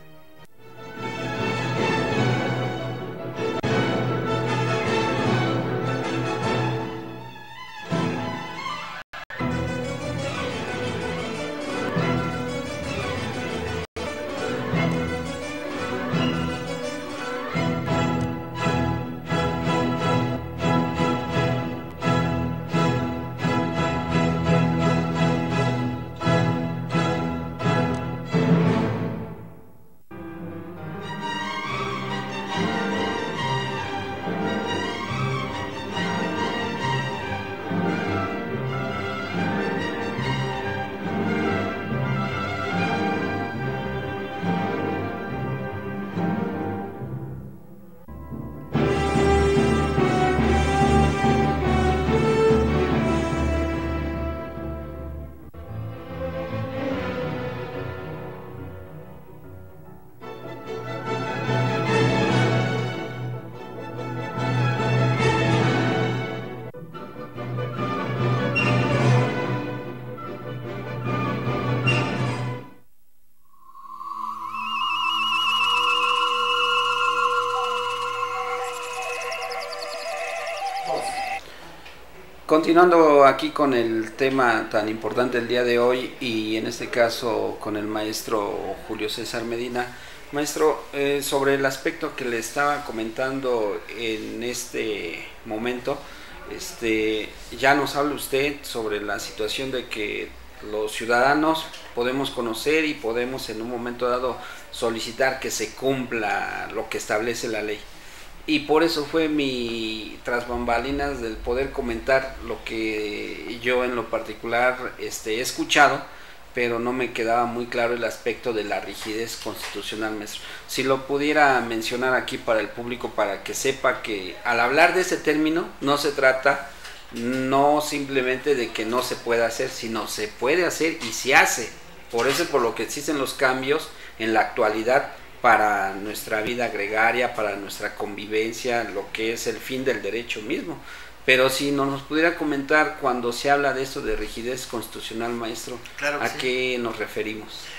Continuando aquí con el tema tan importante del día de hoy y en este caso con el maestro Julio César Medina. Maestro, eh, sobre el aspecto que le estaba comentando en este momento, este, ya nos habla usted sobre la situación de que los ciudadanos podemos conocer y podemos en un momento dado solicitar que se cumpla lo que establece la ley. Y por eso fue mi tras bambalinas del poder comentar lo que yo en lo particular este, he escuchado, pero no me quedaba muy claro el aspecto de la rigidez constitucional, maestro. Si lo pudiera mencionar aquí para el público, para que sepa que al hablar de ese término no se trata no simplemente de que no se pueda hacer, sino se puede hacer y se hace. Por eso es por lo que existen los cambios en la actualidad para nuestra vida gregaria, para nuestra convivencia, lo que es el fin del derecho mismo. Pero si no nos pudiera comentar cuando se habla de eso de rigidez constitucional, maestro, claro ¿a sí. qué nos referimos?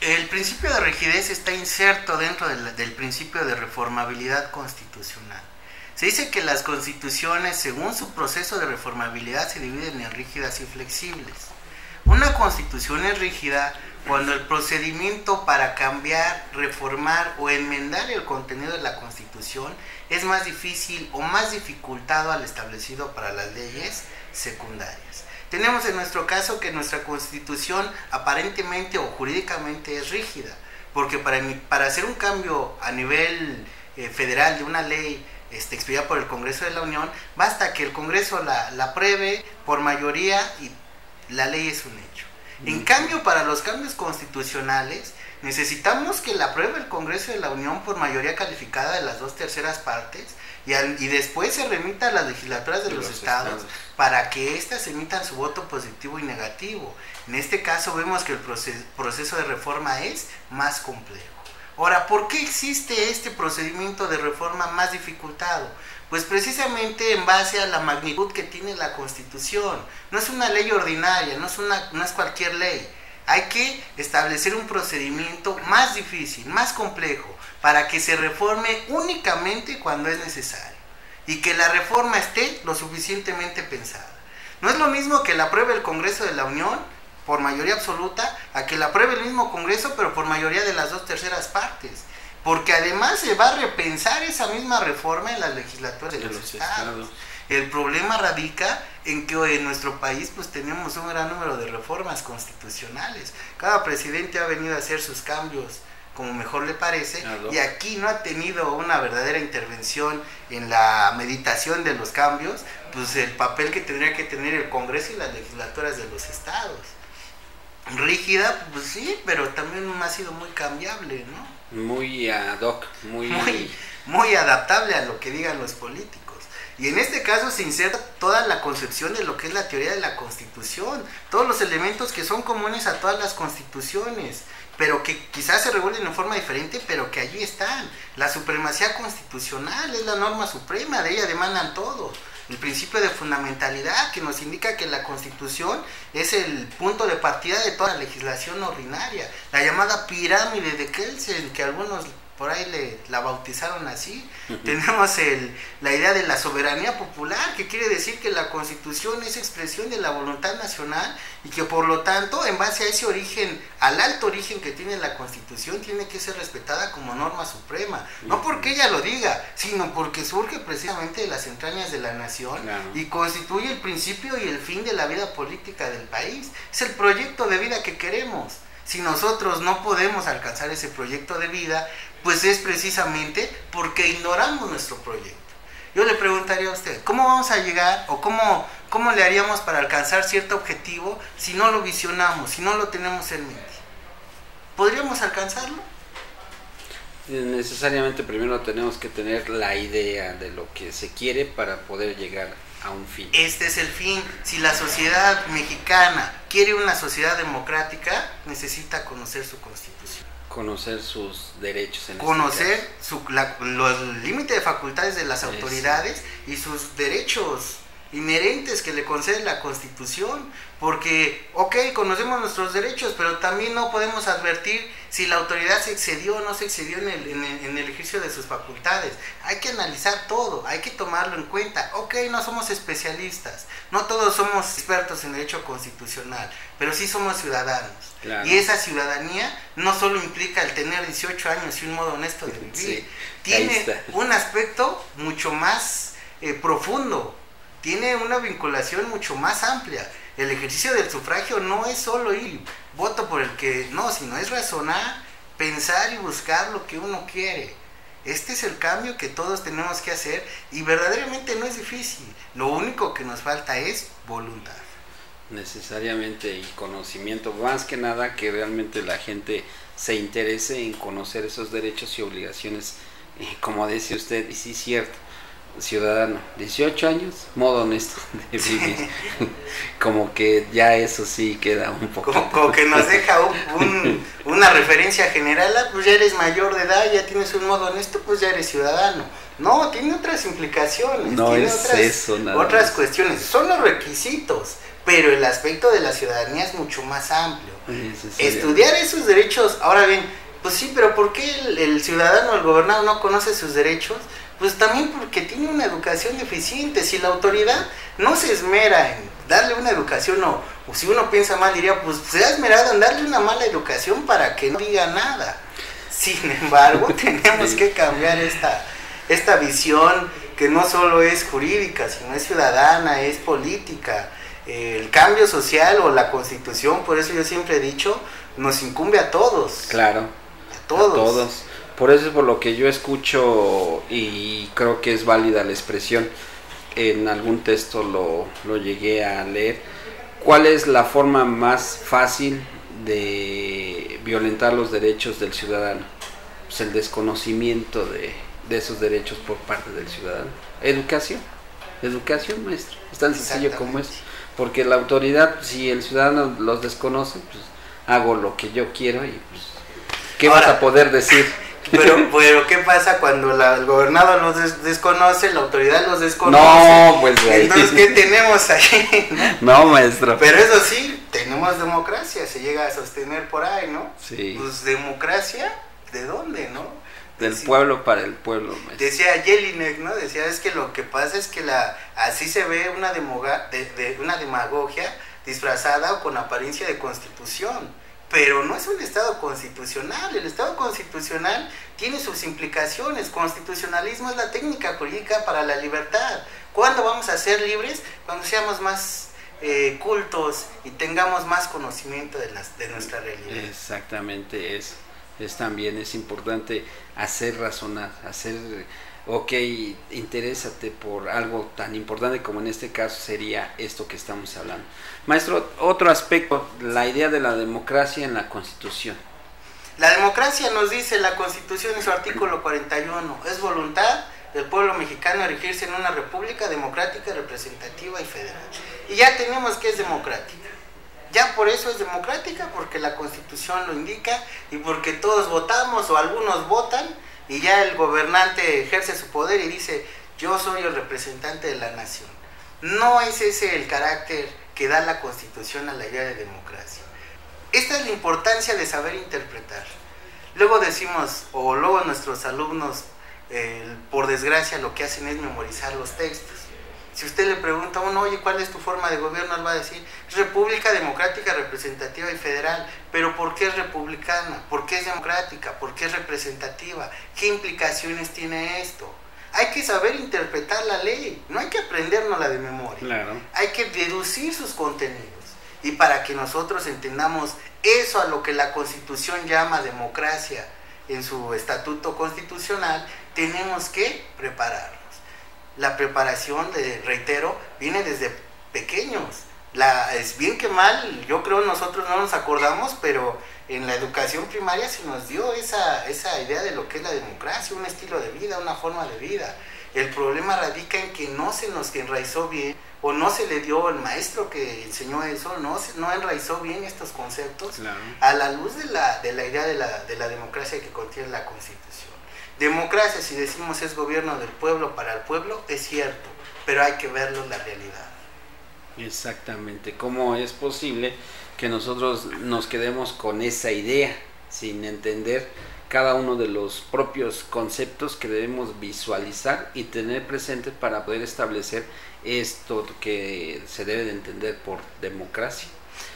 El principio de rigidez está inserto dentro del, del principio de reformabilidad constitucional. Se dice que las constituciones, según su proceso de reformabilidad, se dividen en rígidas y flexibles. Una constitución es rígida cuando el procedimiento para cambiar, reformar o enmendar el contenido de la constitución es más difícil o más dificultado al establecido para las leyes secundarias. Tenemos en nuestro caso que nuestra constitución aparentemente o jurídicamente es rígida, porque para, para hacer un cambio a nivel eh, federal de una ley este, expedida por el Congreso de la Unión, basta que el Congreso la, la apruebe por mayoría y la ley es un hecho. En cambio, para los cambios constitucionales, necesitamos que la apruebe el Congreso de la Unión por mayoría calificada de las dos terceras partes y, al, y después se remita a las legislaturas de, de los, los estados, estados para que éstas emitan su voto positivo y negativo. En este caso vemos que el proceso, proceso de reforma es más complejo. Ahora, ¿por qué existe este procedimiento de reforma más dificultado? Pues precisamente en base a la magnitud que tiene la Constitución. No es una ley ordinaria, no es, una, no es cualquier ley. Hay que establecer un procedimiento más difícil, más complejo, para que se reforme únicamente cuando es necesario y que la reforma esté lo suficientemente pensada. No es lo mismo que la apruebe el Congreso de la Unión por mayoría absoluta a que la apruebe el mismo Congreso pero por mayoría de las dos terceras partes, porque además se va a repensar esa misma reforma en las legislaturas de, de los, los estados. estados. El problema radica en que hoy en nuestro país pues tenemos un gran número de reformas constitucionales. Cada presidente ha venido a hacer sus cambios como mejor le parece, y aquí no ha tenido una verdadera intervención en la meditación de los cambios, pues el papel que tendría que tener el Congreso y las legislaturas de los estados. Rígida, pues sí, pero también ha sido muy cambiable, ¿no? Muy ad hoc, muy... muy, muy adaptable a lo que digan los políticos. Y en este caso se inserta toda la concepción de lo que es la teoría de la Constitución, todos los elementos que son comunes a todas las constituciones, pero que quizás se revuelven en forma diferente, pero que allí están. La supremacía constitucional es la norma suprema, de ella demandan todos. El principio de fundamentalidad, que nos indica que la Constitución es el punto de partida de toda la legislación ordinaria. La llamada pirámide de Kelsen, que algunos por ahí le, la bautizaron así. Uh-huh. Tenemos el, la idea de la soberanía popular, que quiere decir que la Constitución es expresión de la voluntad nacional y que por lo tanto, en base a ese origen, al alto origen que tiene la Constitución, tiene que ser respetada como norma suprema. Uh-huh. No porque ella lo diga, sino porque surge precisamente de las entrañas de la nación, claro, y constituye el principio y el fin de la vida política del país. Es el proyecto de vida que queremos. Si nosotros no podemos alcanzar ese proyecto de vida, pues es precisamente porque ignoramos nuestro proyecto. Yo le preguntaría a usted, ¿cómo vamos a llegar o cómo, cómo le haríamos para alcanzar cierto objetivo si no lo visionamos, si no lo tenemos en mente? ¿Podríamos alcanzarlo? Necesariamente primero tenemos que tener la idea de lo que se quiere para poder llegar a un fin. Este es el fin. Si la sociedad mexicana quiere una sociedad democrática, necesita conocer su Constitución. Conocer sus derechos. En conocer este su, la, los límites de facultades de las autoridades Eso. Y sus derechos inherentes que le concede la Constitución, porque, ok, conocemos nuestros derechos, pero también no podemos advertir si la autoridad se excedió o no se excedió en el, en, el, en el ejercicio de sus facultades. Hay que analizar todo, hay que tomarlo en cuenta. Ok, no somos especialistas, no todos somos expertos en derecho constitucional, pero sí somos ciudadanos. Claro. Y esa ciudadanía no solo implica el tener dieciocho años y un modo honesto de vivir, sí, tiene un aspecto mucho más eh, profundo, tiene una vinculación mucho más amplia. El ejercicio del sufragio no es solo ir voto por el que no, sino es razonar, pensar y buscar lo que uno quiere. Este es el cambio que todos tenemos que hacer y verdaderamente no es difícil. Lo único que nos falta es voluntad. Necesariamente y conocimiento, más que nada que realmente la gente se interese en conocer esos derechos y obligaciones, eh, como dice usted, y sí es cierto. Ciudadano, dieciocho años, modo honesto de vivir. Como que ya eso sí queda un poco. Como, como que nos deja un, un, una referencia general, ah, pues ya eres mayor de edad, ya tienes un modo honesto, pues ya eres ciudadano. No, tiene otras implicaciones, no tiene es otras, eso, nada otras más. cuestiones, son los requisitos, pero el aspecto de la ciudadanía es mucho más amplio. Estudiar esos derechos. Ahora bien, pues sí, pero ¿por qué el, el ciudadano, el gobernado no conoce sus derechos? Pues también porque tiene una educación deficiente. Si la autoridad no se esmera en darle una educación, o, o si uno piensa mal diría, pues se ha esmerado en darle una mala educación para que no diga nada. Sin embargo, tenemos que cambiar esta, esta visión que no solo es jurídica, sino es ciudadana, es política. El cambio social o la Constitución, por eso yo siempre he dicho, nos incumbe a todos. Claro, a todos. A todos. Por eso es por lo que yo escucho y creo que es válida la expresión. En algún texto lo, lo llegué a leer. ¿Cuál es la forma más fácil de violentar los derechos del ciudadano? Pues el desconocimiento de, de esos derechos por parte del ciudadano. Educación, educación, maestro. Es tan sencillo como es. Porque la autoridad, si el ciudadano los desconoce, pues hago lo que yo quiero y pues, ¿qué Ahora, vas a poder decir? Pero, pero ¿qué pasa cuando la, el gobernador los des, desconoce, la autoridad los desconoce? No, pues ahí. Entonces, ¿qué tenemos ahí? ¿no? no, maestro. Pero eso sí, tenemos democracia, se llega a sostener por ahí, ¿no? Sí. Pues democracia, ¿de dónde, no? Del Decía, pueblo para el pueblo, maestro. Decía Jelinek, ¿no? Decía, es que lo que pasa es que la así se ve una, demoga, de, de, una demagogia disfrazada o con apariencia de constitución. Pero no es un Estado constitucional. El Estado constitucional tiene sus implicaciones. Constitucionalismo es la técnica jurídica para la libertad. ¿Cuándo vamos a ser libres? Cuando seamos más eh, cultos y tengamos más conocimiento de, las, de nuestra realidad. Exactamente, es, es también es importante hacer razonar, hacer, ok, interésate por algo tan importante como en este caso sería esto que estamos hablando. Maestro, otro aspecto, la idea de la democracia en la Constitución. La democracia nos dice la Constitución en su artículo cuarenta y uno, es voluntad del pueblo mexicano erigirse en una república democrática, representativa y federal. Y ya tenemos que es democrática. Ya por eso es democrática, porque la Constitución lo indica y porque todos votamos o algunos votan y ya el gobernante ejerce su poder y dice, yo soy el representante de la nación. No es ese el carácter que da la Constitución a la idea de democracia. Esta es la importancia de saber interpretar. Luego decimos, o luego nuestros alumnos, eh, por desgracia, lo que hacen es memorizar los textos. Si usted le pregunta a uno, oye, ¿cuál es tu forma de gobierno? Él va a decir, República Democrática, Representativa y Federal. ¿Pero por qué es republicana? ¿Por qué es democrática? ¿Por qué es representativa? ¿Qué implicaciones tiene esto? Hay que saber interpretar la ley, no hay que aprendérnosla de memoria. Claro. Hay que deducir sus contenidos. Y para que nosotros entendamos eso a lo que la Constitución llama democracia en su estatuto constitucional, tenemos que prepararnos. La preparación, le reitero, viene desde pequeños. La, es bien que mal, yo creo nosotros no nos acordamos, pero en la educación primaria se nos dio esa, esa idea de lo que es la democracia, un estilo de vida, una forma de vida. El problema radica en que no se nos enraizó bien, o no se le dio el maestro que enseñó eso, no, se, no enraizó bien estos conceptos, claro, a la luz de la, de la idea de la, de la democracia que contiene la Constitución. Democracia, si decimos es gobierno del pueblo para el pueblo, es cierto, pero hay que verlo en la realidad. Exactamente. ¿Cómo es posible que nosotros nos quedemos con esa idea sin entender cada uno de los propios conceptos que debemos visualizar y tener presente para poder establecer esto que se debe de entender por democracia?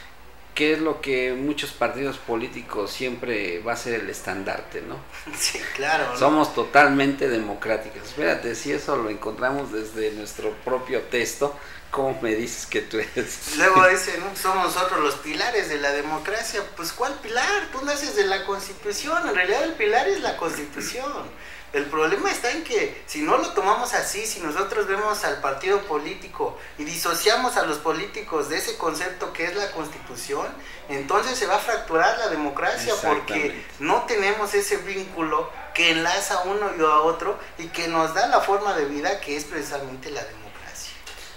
¿Qué es lo que muchos partidos políticos siempre va a ser el estandarte, no? Sí, claro, ¿no? Somos totalmente democráticos. Espérate, si eso lo encontramos desde nuestro propio texto, ¿cómo me dices que tú eres? Luego dicen, ¿no? Somos nosotros los pilares de la democracia. Pues, ¿cuál pilar? Tú naces de la Constitución. En realidad el pilar es la Constitución. El problema está en que si no lo tomamos así, si nosotros vemos al partido político y disociamos a los políticos de ese concepto que es la Constitución, entonces se va a fracturar la democracia, porque no tenemos ese vínculo que enlaza a uno y a otro y que nos da la forma de vida que es precisamente la democracia.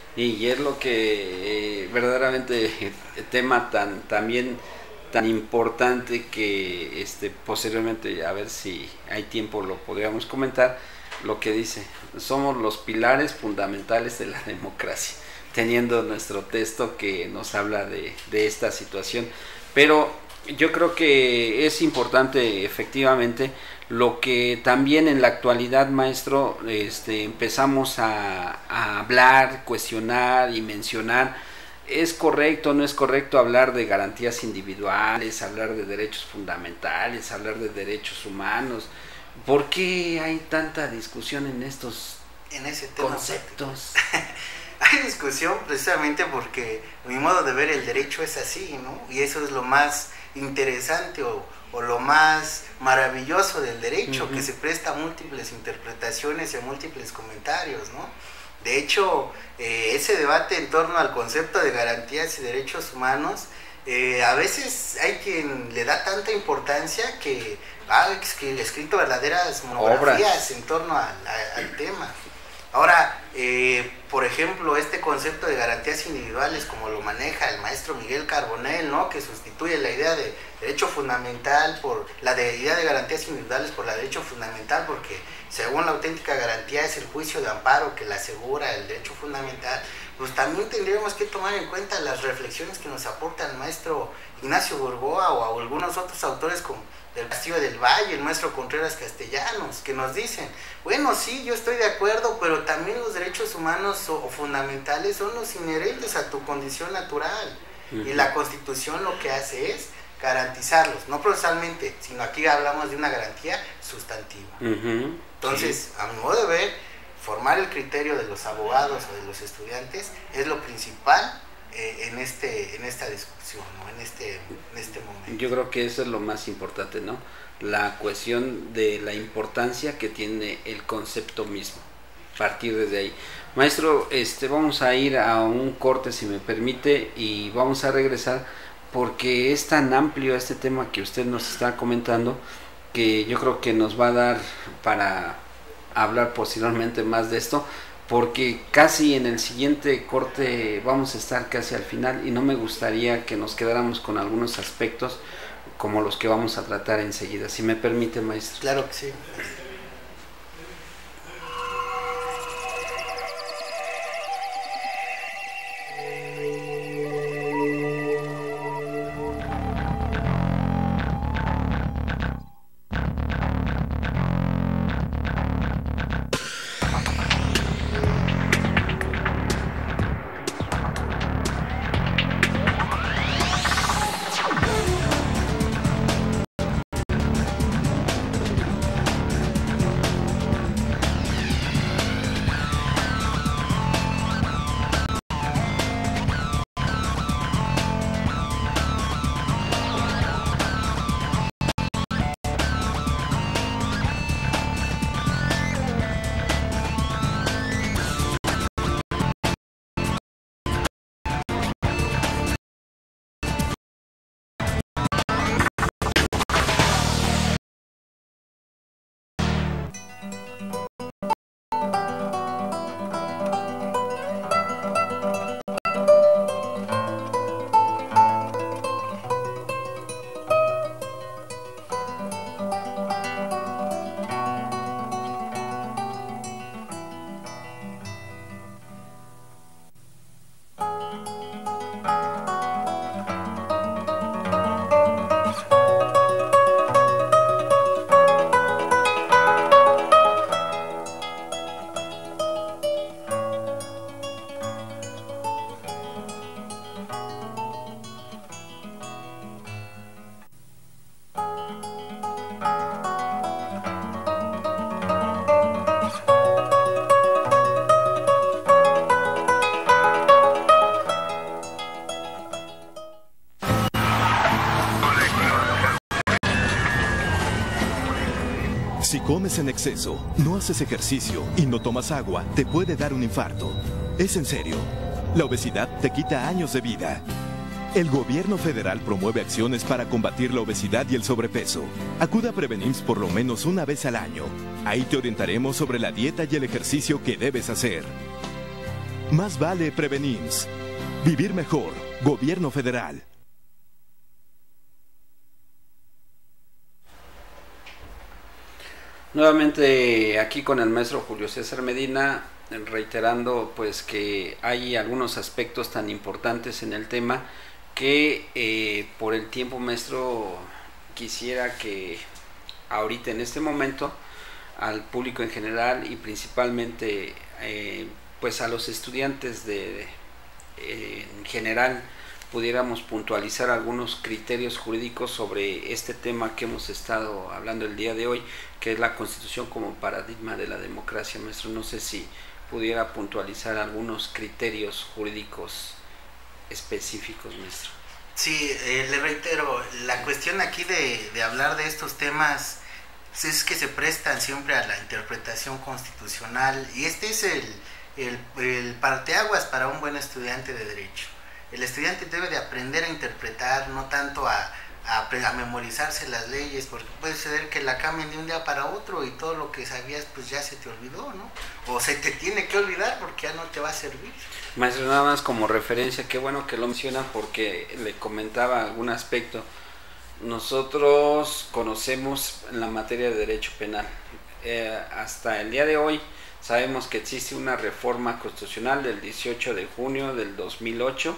Y es lo que eh, verdaderamente tema tan también tan importante que este posteriormente, a ver si hay tiempo, lo podríamos comentar, lo que dice, somos los pilares fundamentales de la democracia, teniendo nuestro texto que nos habla de, de esta situación. Pero Yo creo que es importante efectivamente lo que también en la actualidad, maestro, este, empezamos a, a hablar, cuestionar y mencionar. ¿Es correcto o no es correcto hablar de garantías individuales, hablar de derechos fundamentales, hablar de derechos humanos? ¿Por qué hay tanta discusión en estos en ese tema conceptos? Hay discusión precisamente porque mi modo de ver el derecho es así, ¿no? Y eso es lo más interesante o, o lo más maravilloso del derecho, uh-huh. que se presta a múltiples interpretaciones y a múltiples comentarios, ¿no? De hecho, eh, ese debate en torno al concepto de garantías y derechos humanos, eh, a veces hay quien le da tanta importancia que ha escrito verdaderas monografías Obras. en torno al, al tema. Ahora, eh, por ejemplo, este concepto de garantías individuales, como lo maneja el maestro Miguel Carbonell, ¿no? Que sustituye la idea de derecho fundamental por la de idea de garantías individuales por la de derecho fundamental, porque según la auténtica garantía es el juicio de amparo que le asegura el derecho fundamental. Pues también tendríamos que tomar en cuenta las reflexiones que nos aporta el maestro Ignacio Burgoa o a algunos otros autores como del Castillo del Valle, el maestro Contreras Castellanos, que nos dicen, bueno, sí, yo estoy de acuerdo, pero también los derechos humanos o, o fundamentales son los inherentes a tu condición natural. Uh-huh. Y la Constitución lo que hace es garantizarlos, no procesalmente, sino aquí hablamos de una garantía sustantiva. Uh-huh. Entonces, sí. a mi modo de ver, formar el criterio de los abogados o de los estudiantes es lo principal eh, en este en esta discusión, ¿no? en este en este momento. Yo creo que eso es lo más importante, ¿no? La cuestión de la importancia que tiene el concepto mismo, partir desde ahí. Maestro, este vamos a ir a un corte, si me permite, y vamos a regresar porque es tan amplio este tema que usted nos está comentando que yo creo que nos va a dar para hablar posteriormente más de esto, porque casi en el siguiente corte vamos a estar casi al final y no me gustaría que nos quedáramos con algunos aspectos como los que vamos a tratar enseguida, si me permite, maestro. Claro que sí. Si comes en exceso, no haces ejercicio y no tomas agua, te puede dar un infarto. Es en serio. La obesidad te quita años de vida. El gobierno federal promueve acciones para combatir la obesidad y el sobrepeso. Acuda a Prevenims por lo menos una vez al año. Ahí te orientaremos sobre la dieta y el ejercicio que debes hacer. Más vale Prevenims. Vivir mejor. Gobierno federal. Nuevamente aquí con el maestro Julio César Medina, reiterando pues que hay algunos aspectos tan importantes en el tema que eh, por el tiempo, maestro, quisiera que ahorita en este momento al público en general y principalmente eh, pues a los estudiantes de eh, en general pudiéramos puntualizar algunos criterios jurídicos sobre este tema que hemos estado hablando el día de hoy, que es la Constitución como paradigma de la democracia, maestro. No sé si pudiera puntualizar algunos criterios jurídicos específicos, maestro. Sí, eh, le reitero, la cuestión aquí de, de hablar de estos temas es que se prestan siempre a la interpretación constitucional, y este es el, el, el parteaguas para un buen estudiante de derecho. El estudiante debe de aprender a interpretar, no tanto a, a, a memorizarse las leyes, porque puede suceder que la cambien de un día para otro y todo lo que sabías pues ya se te olvidó, ¿no? O se te tiene que olvidar porque ya no te va a servir. Maestro, nada más como referencia, qué bueno que lo menciona porque le comentaba algún aspecto. Nosotros conocemos en la materia de derecho penal, eh, hasta el día de hoy sabemos que existe una reforma constitucional del dieciocho de junio del dos mil ocho,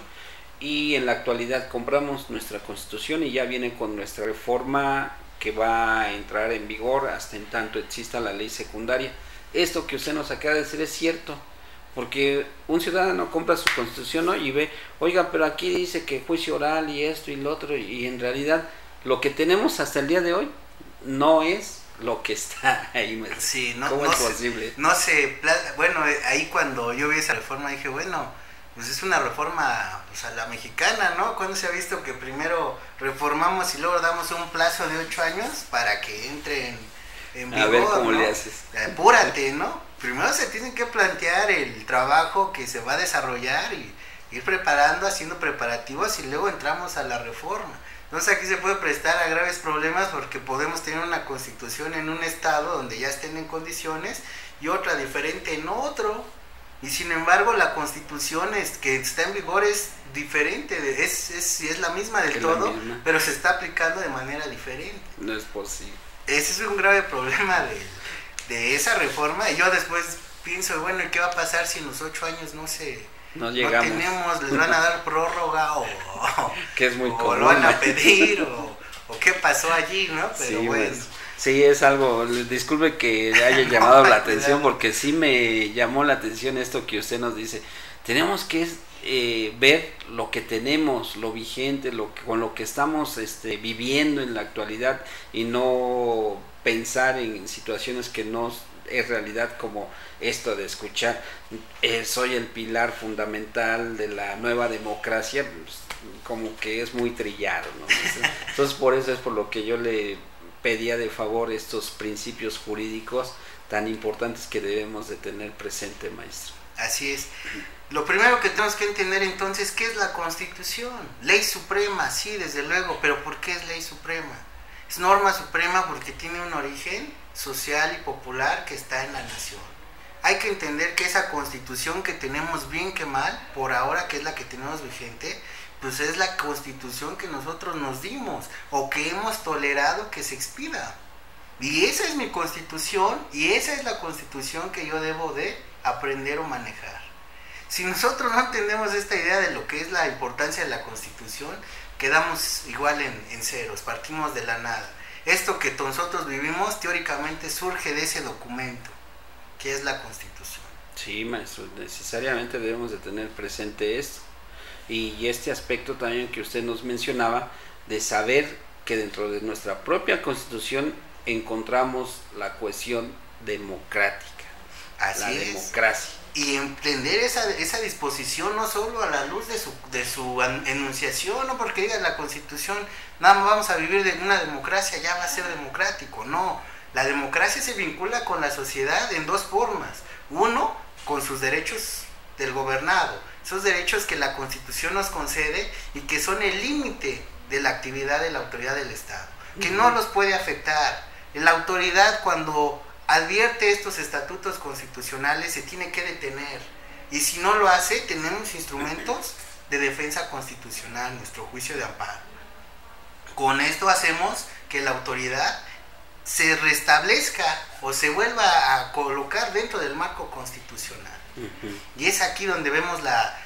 y en la actualidad compramos nuestra Constitución y ya viene con nuestra reforma que va a entrar en vigor hasta en tanto exista la ley secundaria. Esto que usted nos acaba de decir es cierto, porque un ciudadano compra su Constitución, ¿no?, y ve, oiga, pero aquí dice que juicio oral y esto y lo otro, y en realidad lo que tenemos hasta el día de hoy no es lo que está ahí. Sí, no, ¿Cómo no es se, posible? No sé, bueno, ahí cuando yo vi esa reforma dije, bueno, pues es una reforma pues, a la mexicana, ¿no? ¿Cuándo se ha visto que primero reformamos y luego damos un plazo de ocho años para que entre en, en vigor? A ver cómo ¿no? le haces. Apúrate, ¿no? Primero se tienen que plantear el trabajo que se va a desarrollar y ir preparando, haciendo preparativos, y luego entramos a la reforma. Entonces aquí se puede prestar a graves problemas porque podemos tener una constitución en un estado donde ya estén en condiciones y otra diferente en otro, y sin embargo la constitución es, que está en vigor es diferente, es, es, es la misma del todo, pero se está aplicando de manera diferente. No es posible. Ese es un grave problema de, de esa reforma, y yo después pienso, bueno, ¿y qué va a pasar si en los ocho años no se... No llegamos. No tenemos, les van a dar prórroga o, que es muy o común, lo van a pedir o, o qué pasó allí, ¿no? Pero sí, bueno. Pues, sí, es algo, disculpe que le haya llamado la atención porque sí me llamó la atención esto que usted nos dice. Tenemos que eh, ver lo que tenemos, lo vigente, lo que, con lo que estamos este, viviendo en la actualidad, y no pensar en situaciones que no es realidad, como esto de escuchar eh, soy el pilar fundamental de la nueva democracia, pues, como que es muy trillado, ¿no? Entonces por eso es por lo que yo le pedía de favor estos principios jurídicos tan importantes que debemos de tener presente, maestro. Así es. Lo primero que tenemos que entender entonces, ¿qué es la Constitución? Ley suprema, sí, desde luego, pero ¿por qué es ley suprema? Es norma suprema porque tiene un origen social y popular que está en la nación. Hay que entender que esa Constitución que tenemos, bien que mal, por ahora, que es la que tenemos vigente, pues es la Constitución que nosotros nos dimos o que hemos tolerado que se expida. Y esa es mi Constitución, y esa es la Constitución que yo debo de aprender o manejar. Si nosotros no entendemos esta idea de lo que es la importancia de la Constitución, quedamos igual en, en ceros, partimos de la nada. Esto que nosotros vivimos teóricamente surge de ese documento, que es la Constitución. Sí, maestro, necesariamente debemos de tener presente esto. Y este aspecto también que usted nos mencionaba, de saber que dentro de nuestra propia Constitución encontramos la cohesión democrática, Así la es. democracia. Y entender esa, esa disposición no solo a la luz de su, de su enunciación, no porque diga la Constitución, nada más vamos a vivir de una democracia, ya va a ser democrático. No, la democracia se vincula con la sociedad en dos formas. Uno, con sus derechos del gobernado, esos derechos que la Constitución nos concede y que son el límite de la actividad de la autoridad del Estado, que no los puede afectar. La autoridad, cuando advierte estos estatutos constitucionales, se tiene que detener, y si no lo hace, tenemos instrumentos de defensa constitucional, nuestro juicio de amparo. Con esto hacemos que la autoridad se restablezca o se vuelva a colocar dentro del marco constitucional. Uh-huh. Y es aquí donde vemos la,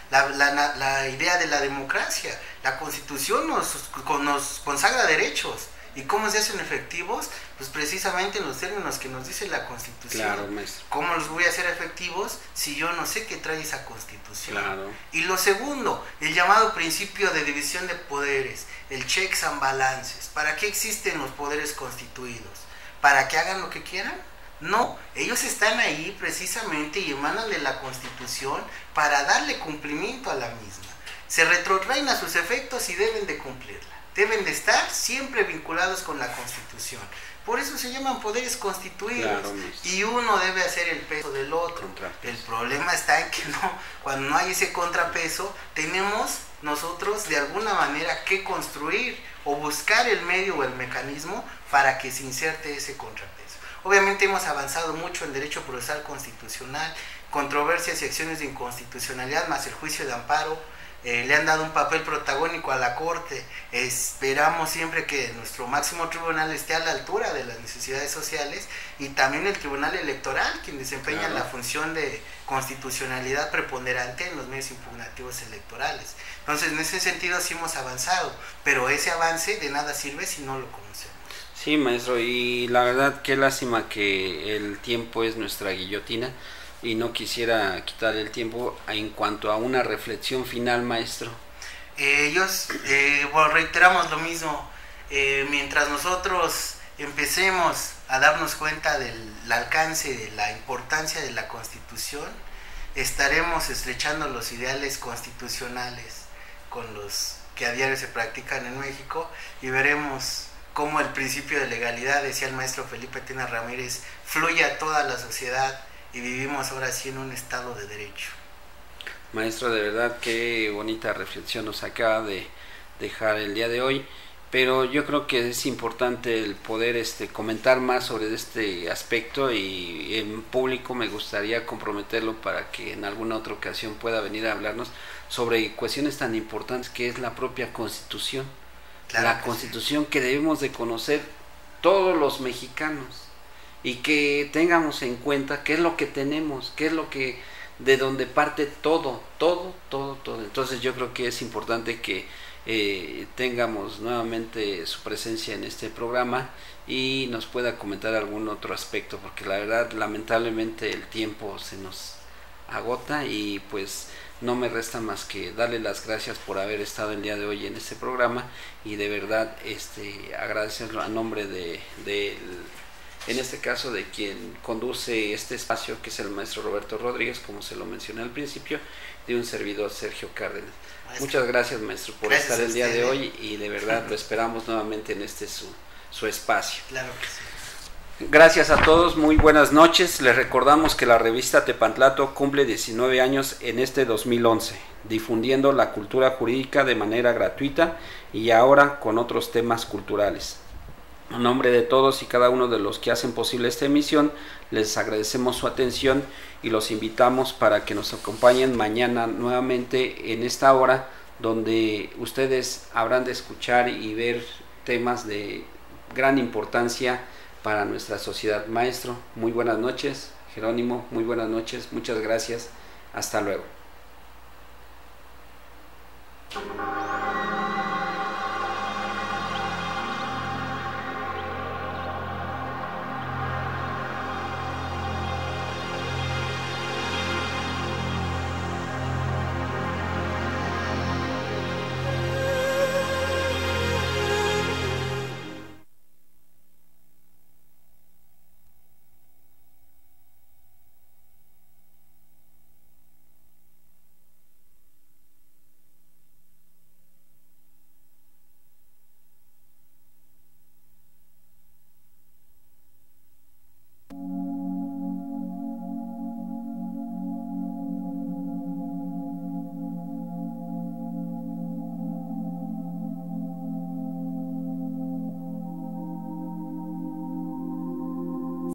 la, la, la idea de la democracia. La Constitución nos, nos consagra derechos. ¿Y cómo se hacen efectivos? Pues precisamente en los términos que nos dice la Constitución. Claro, maestro. ¿Cómo los voy a hacer efectivos si yo no sé qué trae esa Constitución? Claro. Y lo segundo, el llamado principio de división de poderes, el checks and balances. ¿Para qué existen los poderes constituidos? ¿Para que hagan lo que quieran? No, ellos están ahí precisamente y emanan de la Constitución para darle cumplimiento a la misma. Se retrotraen a sus efectos y deben de cumplirla. Deben de estar siempre vinculados con la Constitución. Por eso se llaman poderes constituidos. Claro, y uno debe hacer el peso del otro. El problema está en que no, cuando no hay ese contrapeso, tenemos nosotros de alguna manera que construir o buscar el medio o el mecanismo para que se inserte ese contrapeso. Obviamente hemos avanzado mucho en derecho procesal constitucional, controversias y acciones de inconstitucionalidad más el juicio de amparo. Eh, le han dado un papel protagónico a la Corte. Esperamos siempre que nuestro máximo tribunal esté a la altura de las necesidades sociales, y también el Tribunal Electoral, quien desempeña claro. la función de constitucionalidad preponderante en los medios impugnativos electorales. Entonces, en ese sentido sí hemos avanzado, pero ese avance de nada sirve si no lo conocemos. Sí, maestro, y la verdad qué lástima que el tiempo es nuestra guillotina, y no quisiera quitar el tiempo en cuanto a una reflexión final, maestro. Eh, ellos, eh, bueno, reiteramos lo mismo, eh, mientras nosotros empecemos a darnos cuenta del alcance, de la importancia de la Constitución, estaremos estrechando los ideales constitucionales con los que a diario se practican en México, y veremos cómo el principio de legalidad, decía el maestro Felipe Tena Ramírez, fluye a toda la sociedad, y vivimos ahora sí en un estado de derecho. Maestro, de verdad qué bonita reflexión nos acaba de dejar el día de hoy, pero yo creo que es importante el poder este, comentar más sobre este aspecto, y en público me gustaría comprometerlo para que en alguna otra ocasión pueda venir a hablarnos sobre cuestiones tan importantes que es la propia Constitución, claro la que Constitución sí. que debemos de conocer todos los mexicanos, y que tengamos en cuenta qué es lo que tenemos, qué es lo que, de donde parte todo, todo, todo, todo. Entonces yo creo que es importante que eh, tengamos nuevamente su presencia en este programa y nos pueda comentar algún otro aspecto, porque la verdad lamentablemente el tiempo se nos agota, y pues no me resta más que darle las gracias por haber estado el día de hoy en este programa, y de verdad este agradecerlo a nombre de, de en este caso de quien conduce este espacio, que es el maestro Roberto Rodríguez, como se lo mencioné al principio, de un servidor Sergio Cárdenas. Maestro. Muchas gracias, maestro, por gracias estar el día de hoy, y de verdad lo esperamos nuevamente en este su, su espacio. Claro que sí. Gracias a todos, muy buenas noches. Les recordamos que la revista Tepantlato cumple diecinueve años en este dos mil once, difundiendo la cultura jurídica de manera gratuita y ahora con otros temas culturales. En nombre de todos y cada uno de los que hacen posible esta emisión, les agradecemos su atención y los invitamos para que nos acompañen mañana nuevamente en esta hora, donde ustedes habrán de escuchar y ver temas de gran importancia para nuestra sociedad. Maestro, muy buenas noches. Jerónimo, muy buenas noches. Muchas gracias. Hasta luego.